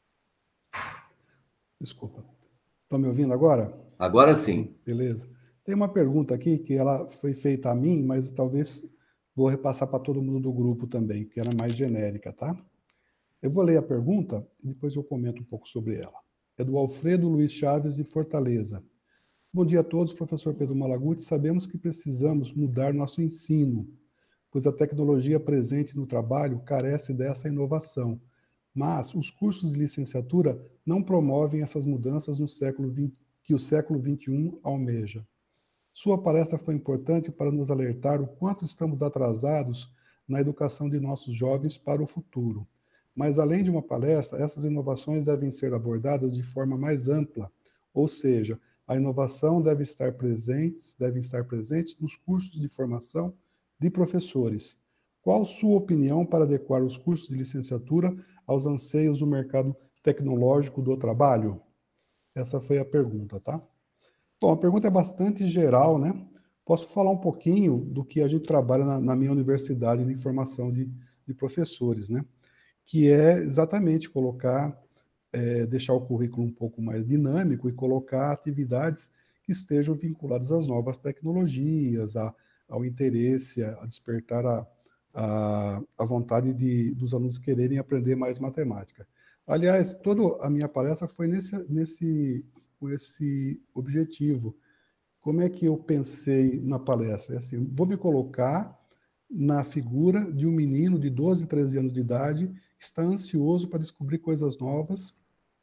S6: Desculpa. Estão me ouvindo agora?
S1: Agora sim.
S6: Beleza. Tem uma pergunta aqui que ela foi feita a mim, mas talvez vou repassar para todo mundo do grupo também, porque ela é mais genérica, tá? Eu vou ler a pergunta e depois eu comento um pouco sobre ela. É do Alfredo Luiz Chaves, de Fortaleza. Bom dia a todos, professor Pedro Malaguti. Sabemos que precisamos mudar nosso ensino, pois a tecnologia presente no trabalho carece dessa inovação. Mas os cursos de licenciatura não promovem essas mudanças no século XX, que o século XXI almeja. Sua palestra foi importante para nos alertar o quanto estamos atrasados na educação de nossos jovens para o futuro. Mas, além de uma palestra, essas inovações devem ser abordadas de forma mais ampla, ou seja, a inovação devem estar presentes nos cursos de formação de professores. Qual sua opinião para adequar os cursos de licenciatura aos anseios do mercado tecnológico do trabalho? Essa foi a pergunta, tá? Bom, a pergunta é bastante geral, né? Posso falar um pouquinho do que a gente trabalha na minha universidade de formação de professores, né? Que é exatamente deixar o currículo um pouco mais dinâmico e colocar atividades que estejam vinculadas às novas tecnologias, ao interesse, a despertar a vontade dos alunos quererem aprender mais matemática. Aliás, toda a minha palestra foi com esse objetivo. Como é que eu pensei na palestra? É assim, vou me colocar na figura de um menino de 12, 13 anos de idade que está ansioso para descobrir coisas novas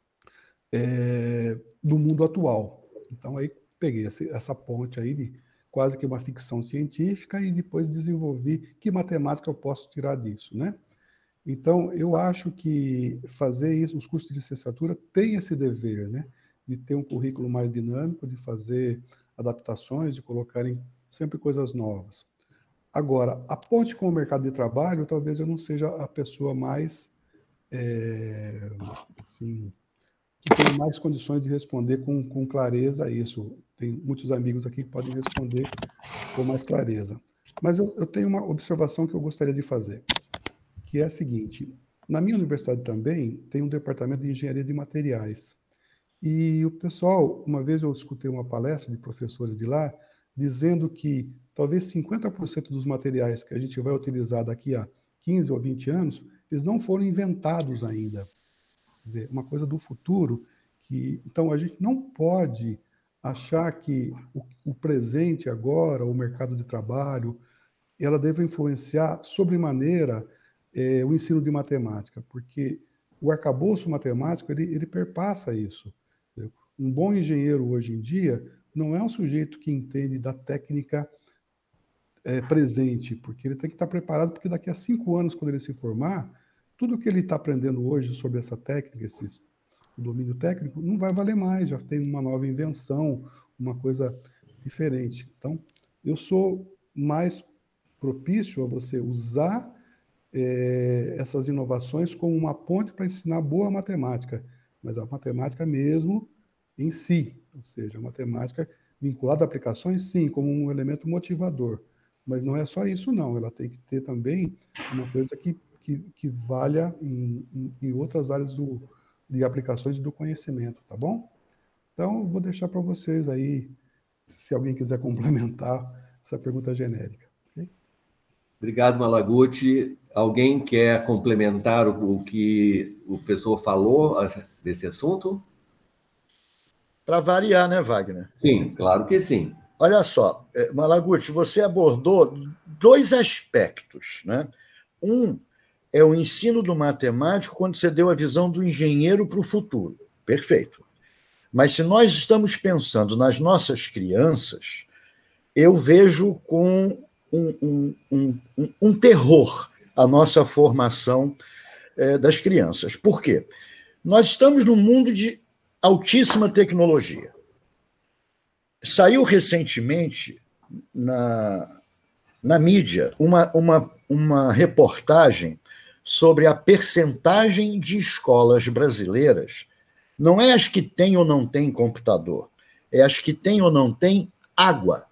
S6: do mundo atual. Então, aí peguei essa ponte aí de quase que uma ficção científica e depois desenvolvi que matemática eu posso tirar disso, né? Então, eu acho que fazer isso, os cursos de licenciatura têm esse dever, né? De ter um currículo mais dinâmico, de fazer adaptações, de colocarem sempre coisas novas. Agora, a ponte com o mercado de trabalho, talvez eu não seja a pessoa mais assim, que tenham mais condições de responder com clareza a isso. Tem muitos amigos aqui que podem responder com mais clareza. Mas eu tenho uma observação que eu gostaria de fazer, que é a seguinte: na minha universidade também tem um departamento de engenharia de materiais. E o pessoal, uma vez eu escutei uma palestra de professores de lá, dizendo que talvez 50% dos materiais que a gente vai utilizar daqui a 15 ou 20 anos, eles não foram inventados ainda. Quer dizer, uma coisa do futuro. Então, a gente não pode achar que o presente agora, o mercado de trabalho, ela deve influenciar sobremaneira o ensino de matemática, porque o arcabouço matemático ele perpassa isso. Um bom engenheiro hoje em dia não é um sujeito que entende da técnica presente, porque ele tem que estar preparado, porque daqui a 5 anos, quando ele se formar, tudo que ele está aprendendo hoje sobre essa técnica, o domínio técnico, não vai valer mais, já tem uma nova invenção, uma coisa diferente. Então, eu sou mais propício a você usar essas inovações como uma ponte para ensinar boa matemática, mas a matemática mesmo em si, ou seja, a matemática vinculada a aplicações, sim, como um elemento motivador, mas não é só isso, não. Ela tem que ter também uma coisa que valha em outras áreas de aplicações do conhecimento, tá bom? Então, vou deixar para vocês aí, se alguém quiser complementar essa pergunta genérica. Okay?
S1: Obrigado, Malaguti. Alguém quer complementar o que o professor falou desse assunto?
S5: Para variar, né, Wagner?
S1: Sim, claro que sim.
S5: Olha só, Malaguti, você abordou 2 aspectos, né? Um é o ensino do matemático quando você deu a visão do engenheiro para o futuro. Perfeito. Mas se nós estamos pensando nas nossas crianças, eu vejo com um terror a nossa formação das crianças. Por quê? Nós estamos num mundo de altíssima tecnologia. Saiu recentemente na mídia uma reportagem sobre a percentagem de escolas brasileiras. Não é as que têm ou não têm computador, é as que têm ou não têm água.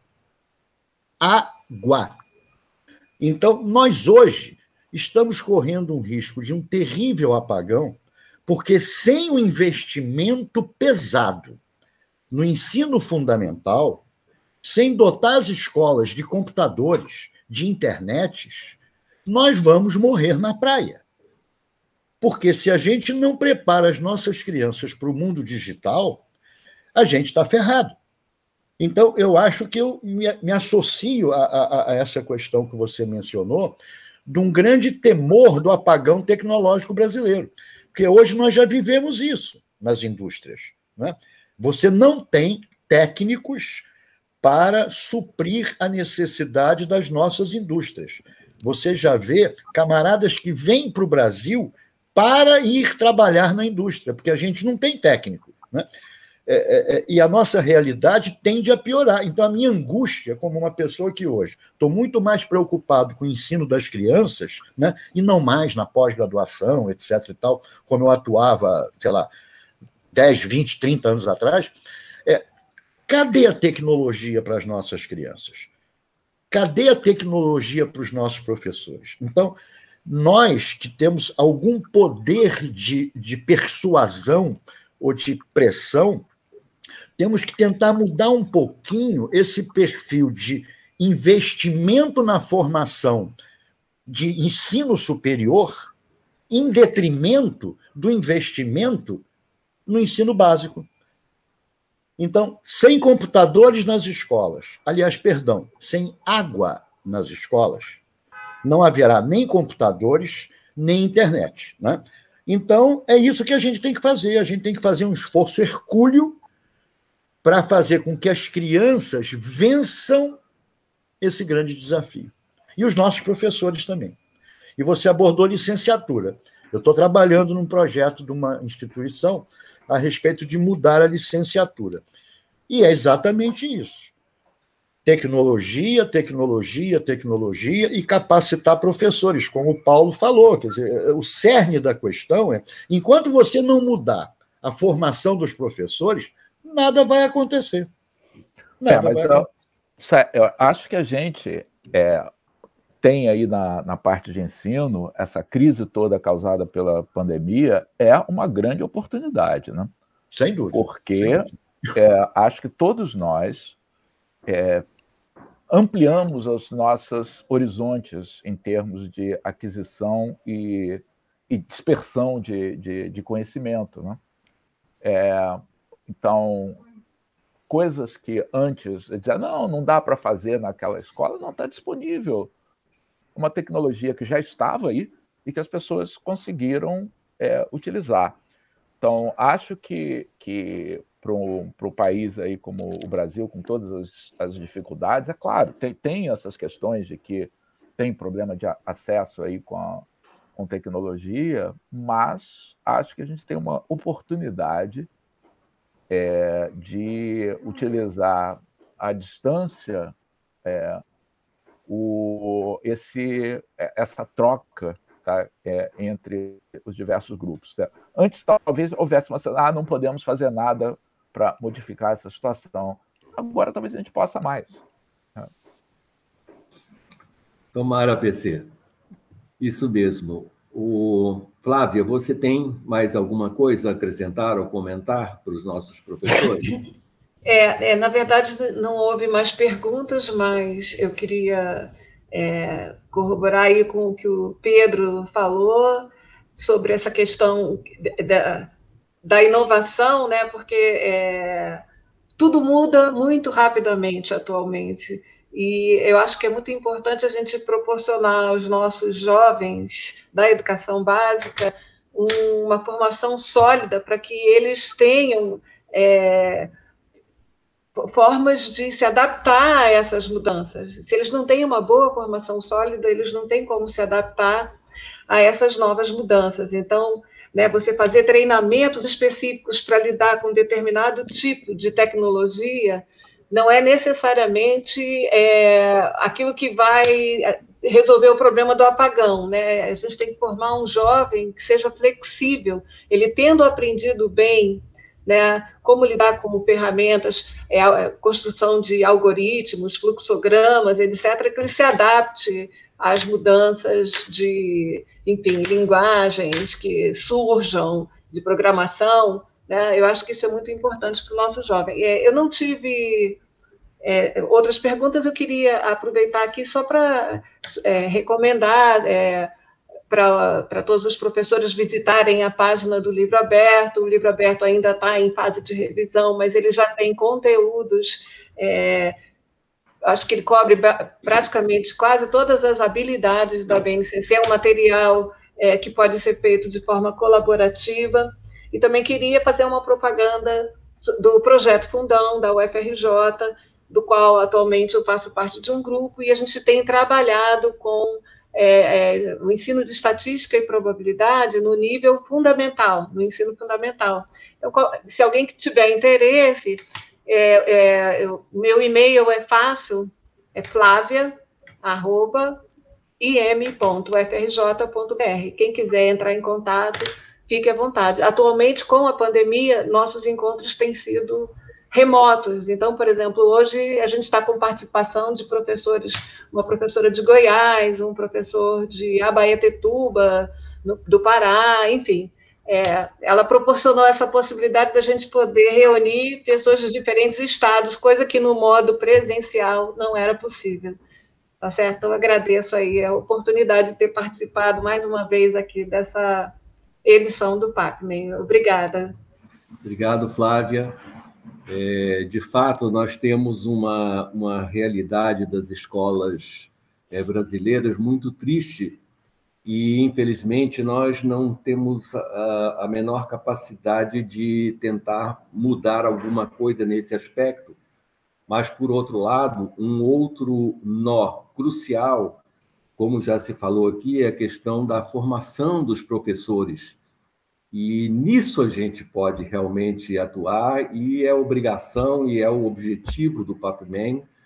S5: Água. Então, nós hoje estamos correndo um risco de um terrível apagão, porque sem o investimento pesado no ensino fundamental, sem dotar as escolas de computadores, de internets, nós vamos morrer na praia. Porque se a gente não prepara as nossas crianças para o mundo digital, a gente está ferrado. Então, eu acho que eu me associo a essa questão que você mencionou, de um grande temor do apagão tecnológico brasileiro. Porque hoje nós já vivemos isso nas indústrias, né? Você não tem técnicos para suprir a necessidade das nossas indústrias. Você já vê camaradas que vêm para o Brasil para ir trabalhar na indústria, porque a gente não tem técnico, né? E a nossa realidade tende a piorar. Então, a minha angústia, como uma pessoa que hoje estou muito mais preocupado com o ensino das crianças, né, e não mais na pós-graduação, etc. e tal, como eu atuava, sei lá, 10, 20, 30 anos atrás, cadê a tecnologia para as nossas crianças? Cadê a tecnologia para os nossos professores? Então, nós que temos algum poder de persuasão ou de pressão, temos que tentar mudar um pouquinho esse perfil de investimento na formação de ensino superior em detrimento do investimento no ensino básico. Então, sem computadores nas escolas, sem água nas escolas, não haverá nem computadores, nem internet, né? Então, é isso que a gente tem que fazer. A gente tem que fazer um esforço hercúleo para fazer com que as crianças vençam esse grande desafio. E os nossos professores também. E você abordou licenciatura. Eu estou trabalhando num projeto de uma instituição a respeito de mudar a licenciatura. E é exatamente isso. tecnologia, tecnologia, tecnologia e capacitar professores, como o Paulo falou. Quer dizer, o cerne da questão é, enquanto você não mudar a formação dos professores, nada vai acontecer. Nada vai acontecer.
S2: Eu acho que a gente tem aí na parte de ensino, essa crise toda causada pela pandemia é uma grande oportunidade, né?
S5: Sem dúvida.
S2: Porque acho que todos nós ampliamos os nossos horizontes em termos de aquisição e dispersão de conhecimento, né? Então, coisas que antes dizia, não dá para fazer naquela escola, não está disponível. Uma tecnologia que já estava aí e que as pessoas conseguiram utilizar. Então, acho que para um país aí como o Brasil, com todas as dificuldades, é claro, tem essas questões de que tem problema de acesso aí com tecnologia, mas acho que a gente tem uma oportunidade de utilizar à distância essa troca, tá, entre os diversos grupos. Tá? Antes, talvez houvesse uma... não podemos fazer nada para modificar essa situação. Agora, talvez a gente possa mais.
S1: Tomara, PC. Isso mesmo. Flávia, você tem mais alguma coisa a acrescentar ou comentar para os nossos professores?
S7: Na verdade, não houve mais perguntas, mas eu queria corroborar aí com o que o Pedro falou sobre essa questão da inovação, né? Porque tudo muda muito rapidamente atualmente. E eu acho que é muito importante a gente proporcionar aos nossos jovens da educação básica uma formação sólida para que eles tenham formas de se adaptar a essas mudanças. Se eles não têm uma boa formação sólida, eles não têm como se adaptar a essas novas mudanças. Então, você fazer treinamentos específicos para lidar com determinado tipo de tecnologia não é necessariamente aquilo que vai resolver o problema do apagão, né? A gente tem que formar um jovem que seja flexível, ele tendo aprendido bem, né, como lidar com ferramentas, a construção de algoritmos, fluxogramas, etc., que ele se adapte às mudanças de, enfim, linguagens que surjam, de programação, né? Eu acho que isso é muito importante para o nosso jovem. Eu não tive outras perguntas, eu queria aproveitar aqui só para recomendar para todos os professores visitarem a página do Livro Aberto. O Livro Aberto ainda está em fase de revisão, mas ele já tem conteúdos, acho que ele cobre praticamente quase todas as habilidades da BNCC, é um material que pode ser feito de forma colaborativa. E também queria fazer uma propaganda do Projeto Fundão, da UFRJ, do qual atualmente eu faço parte de um grupo, e a gente tem trabalhado com o ensino de estatística e probabilidade no nível fundamental, no ensino fundamental. Então, se alguém que tiver interesse, meu e-mail é fácil, é flavia@im.ufrj.br. Quem quiser entrar em contato, fique à vontade. Atualmente, com a pandemia, nossos encontros têm sido remotos. Então, por exemplo, hoje a gente está com participação de professores, uma professora de Goiás, um professor de Abaetetuba, do Pará, enfim. Ela proporcionou essa possibilidade da gente poder reunir pessoas de diferentes estados, coisa que no modo presencial não era possível. Tá certo? Então, eu agradeço aí a oportunidade de ter participado mais uma vez aqui dessa edição do PAPMEN. Obrigada.
S1: Obrigado, Flávia. De fato, nós temos uma realidade das escolas brasileiras muito triste e, infelizmente, nós não temos a menor capacidade de tentar mudar alguma coisa nesse aspecto. Mas, por outro lado, um outro nó crucial, como já se falou aqui, é a questão da formação dos professores. E nisso a gente pode realmente atuar, e é obrigação e é o objetivo do PAPMEN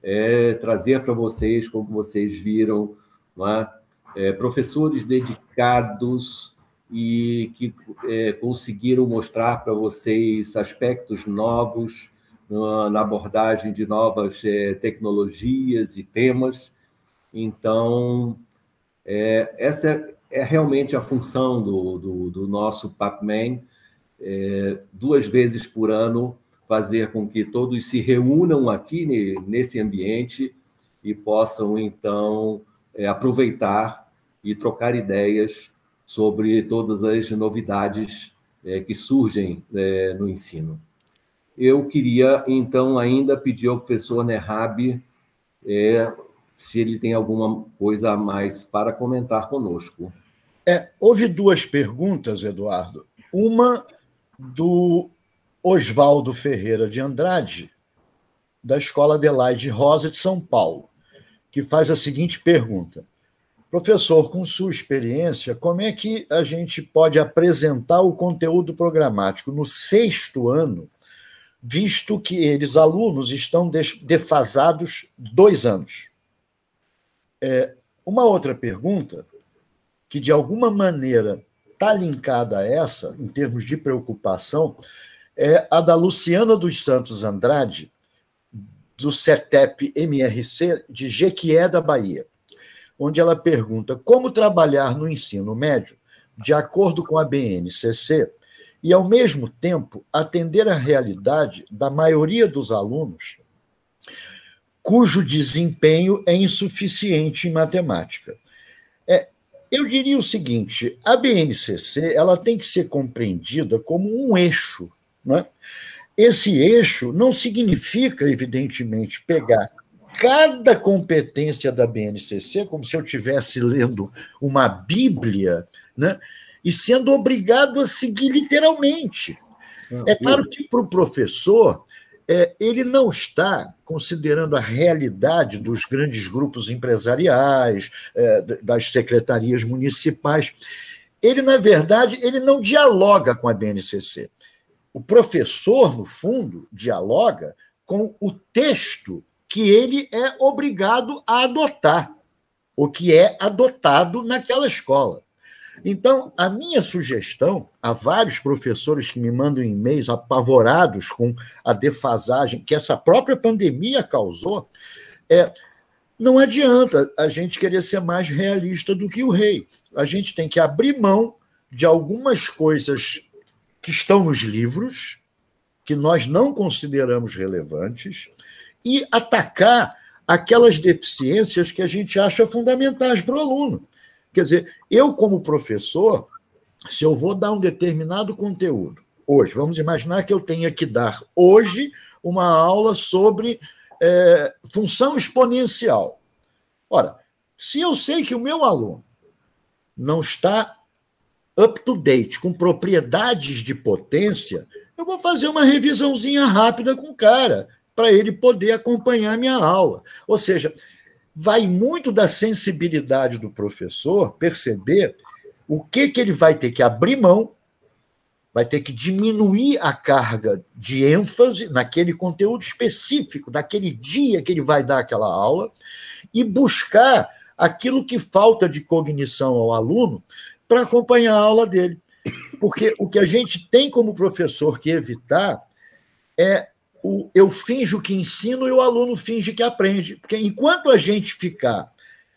S1: trazer para vocês, como vocês viram, não é? Professores dedicados e que conseguiram mostrar para vocês aspectos novos na abordagem de novas tecnologias e temas. Então, essa é realmente a função do nosso PAPMEN, 2 vezes por ano, fazer com que todos se reúnam aqui nesse ambiente e possam, então, aproveitar e trocar ideias sobre todas as novidades que surgem no ensino. Eu queria, então, ainda pedir ao professor Nerhab se ele tem alguma coisa a mais para comentar conosco.
S5: Houve 2 perguntas, Eduardo. Uma do Oswaldo Ferreira de Andrade, da Escola Adelaide Rosa de São Paulo, que faz a seguinte pergunta: professor, com sua experiência, como é que a gente pode apresentar o conteúdo programático no 6º ano, visto que alunos, estão defasados 2 anos? Uma outra pergunta, que de alguma maneira está linkada a essa, em termos de preocupação, é a da Luciana dos Santos Andrade, do CETEP-MRC, de Jequié, da Bahia, onde ela pergunta como trabalhar no ensino médio de acordo com a BNCC e, ao mesmo tempo, atender à realidade da maioria dos alunos cujo desempenho é insuficiente em matemática. Eu diria o seguinte: a BNCC ela tem que ser compreendida como um eixo, não é? Esse eixo não significa, evidentemente, pegar cada competência da BNCC, como se eu estivesse lendo uma Bíblia, né, e sendo obrigado a seguir literalmente. É claro que para o professor, ele não está considerando a realidade dos grandes grupos empresariais, das secretarias municipais. Ele, na verdade, ele não dialoga com a BNCC. O professor, no fundo, dialoga com o texto que ele é obrigado a adotar, ou que é adotado naquela escola. Então, a minha sugestão a vários professores que me mandam e-mails apavorados com a defasagem que essa própria pandemia causou, não adianta a gente querer ser mais realista do que o rei. A gente tem que abrir mão de algumas coisas que estão nos livros, que nós não consideramos relevantes, e atacar aquelas deficiências que a gente acha fundamentais para o aluno. Quer dizer, eu, como professor, se eu vou dar um determinado conteúdo, hoje, vamos imaginar que eu tenha que dar hoje uma aula sobre função exponencial. Ora, se eu sei que o meu aluno não está up to date, com propriedades de potência, eu vou fazer uma revisãozinha rápida com o cara, para ele poder acompanhar a minha aula. Ou seja, vai muito da sensibilidade do professor perceber o que ele vai ter que abrir mão, vai ter que diminuir a carga de ênfase naquele conteúdo específico, daquele dia que ele vai dar aquela aula, e buscar aquilo que falta de cognição ao aluno para acompanhar a aula dele. Porque o que a gente tem como professor que evitar é eu finjo que ensino e o aluno finge que aprende. Porque enquanto a gente ficar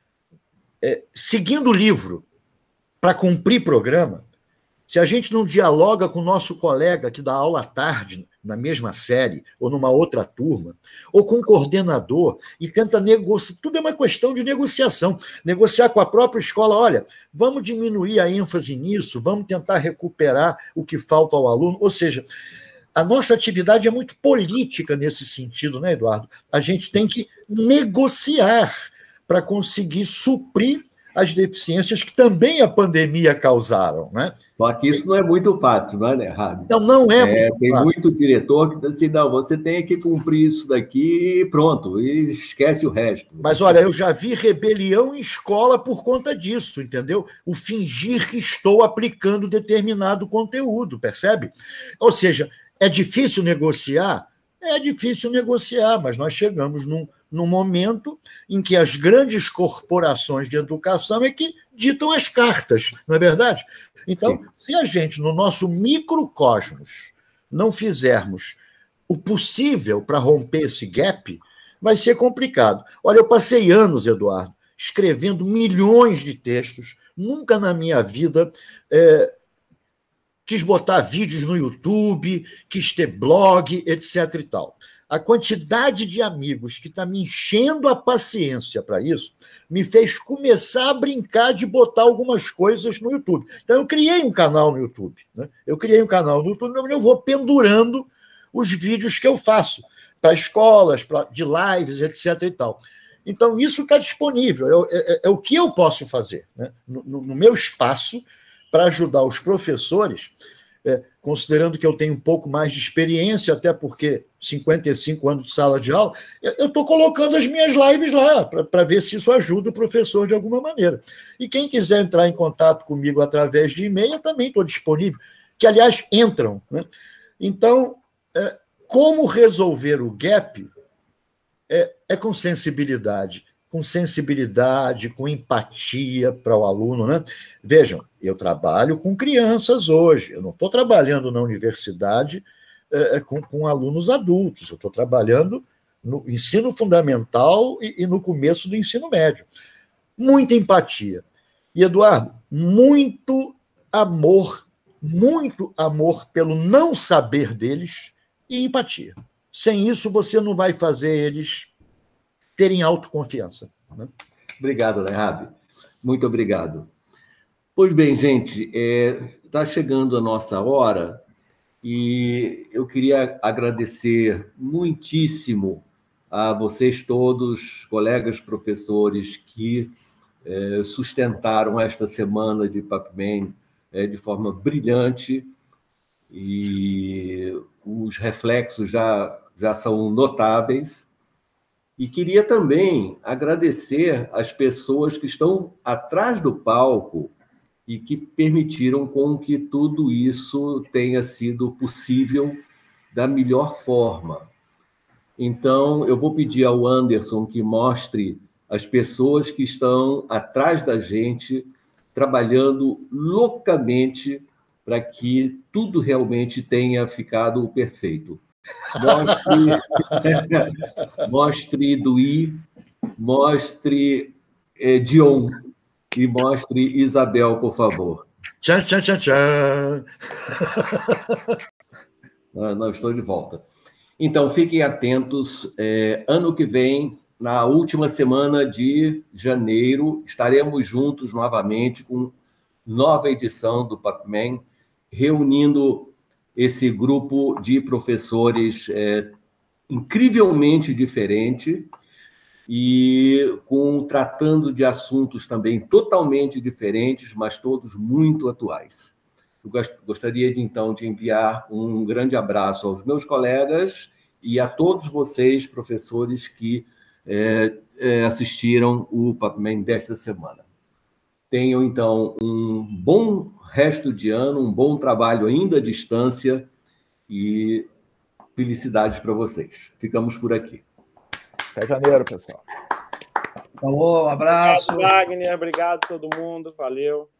S5: seguindo o livro para cumprir programa, se a gente não dialoga com o nosso colega que dá aula à tarde, na mesma série, ou numa outra turma, ou com o coordenador, e tenta negociar, tudo é uma questão de negociação. Negociar com a própria escola, olha, vamos diminuir a ênfase nisso, vamos tentar recuperar o que falta ao aluno. Ou seja, a nossa atividade é muito política nesse sentido, né, Eduardo? A gente tem que negociar para conseguir suprir as deficiências que também a pandemia causaram, né?
S1: Só que isso não é muito fácil, não é, Nerhab?
S5: Não é muito
S1: fácil. Tem muito diretor que diz assim, não, você tem que cumprir isso daqui e pronto, e esquece o resto.
S5: Mas, olha, eu já vi rebelião em escola por conta disso, entendeu? O fingir que estou aplicando determinado conteúdo, percebe? Ou seja, é difícil negociar? É difícil negociar, mas nós chegamos no momento em que as grandes corporações de educação é que ditam as cartas, não é verdade? Então, se a gente, no nosso microcosmos, não fizermos o possível para romper esse gap, vai ser complicado. Olha, eu passei anos, Eduardo, escrevendo milhões de textos, nunca na minha vida quis botar vídeos no YouTube, quis ter blog, etc. e tal. A quantidade de amigos que está me enchendo a paciência para isso me fez começar a brincar de botar algumas coisas no YouTube. Então, eu criei um canal no YouTube. Né? Onde eu vou pendurando os vídeos que eu faço para escolas, de lives, etc. e tal. Então, isso está disponível. É o que eu posso fazer, né? no meu espaço, para ajudar os professores, considerando que eu tenho um pouco mais de experiência, até porque 55 anos de sala de aula, eu estou colocando as minhas lives lá, para ver se isso ajuda o professor de alguma maneira. E quem quiser entrar em contato comigo através de e-mail, eu também estou disponível, que, aliás, entram. Né? Então, como resolver o gap é com sensibilidade, com empatia para o aluno. Né? Vejam, eu trabalho com crianças hoje, eu não estou trabalhando na universidade com alunos adultos, eu estou trabalhando no ensino fundamental e no começo do ensino médio. Muita empatia. E, Eduardo, muito amor pelo não saber deles e empatia. Sem isso, você não vai fazer eles terem autoconfiança. Né?
S1: Obrigado, Lehab. Muito obrigado. Pois bem, gente, está chegando a nossa hora e eu queria agradecer muitíssimo a vocês todos, colegas professores, que sustentaram esta semana de PAPMEN de forma brilhante, e os reflexos já são notáveis. E queria também agradecer as pessoas que estão atrás do palco e que permitiram com que tudo isso tenha sido possível da melhor forma. Então, eu vou pedir ao Anderson que mostre as pessoas que estão atrás da gente, trabalhando loucamente para que tudo realmente tenha ficado perfeito. Mostre Duí, mostre Dion e mostre Isabel, por favor.
S5: Tchan, tchan, tchan, tchan.
S1: Não, estou de volta. Então, fiquem atentos. Ano que vem, na última semana de janeiro, estaremos juntos novamente com nova edição do PAPMEN, reunindo esse grupo de professores incrivelmente diferente e tratando de assuntos também totalmente diferentes, mas todos muito atuais. Eu gostaria, então, de enviar um grande abraço aos meus colegas e a todos vocês, professores, que assistiram o PAPMEN desta semana. Tenham, então, um bom resto de ano, um bom trabalho ainda à distância e felicidades para vocês. Ficamos por aqui.
S2: Até janeiro, pessoal.
S3: Falou, um abraço.
S4: Obrigado, Wagner. Obrigado a todo mundo. Valeu.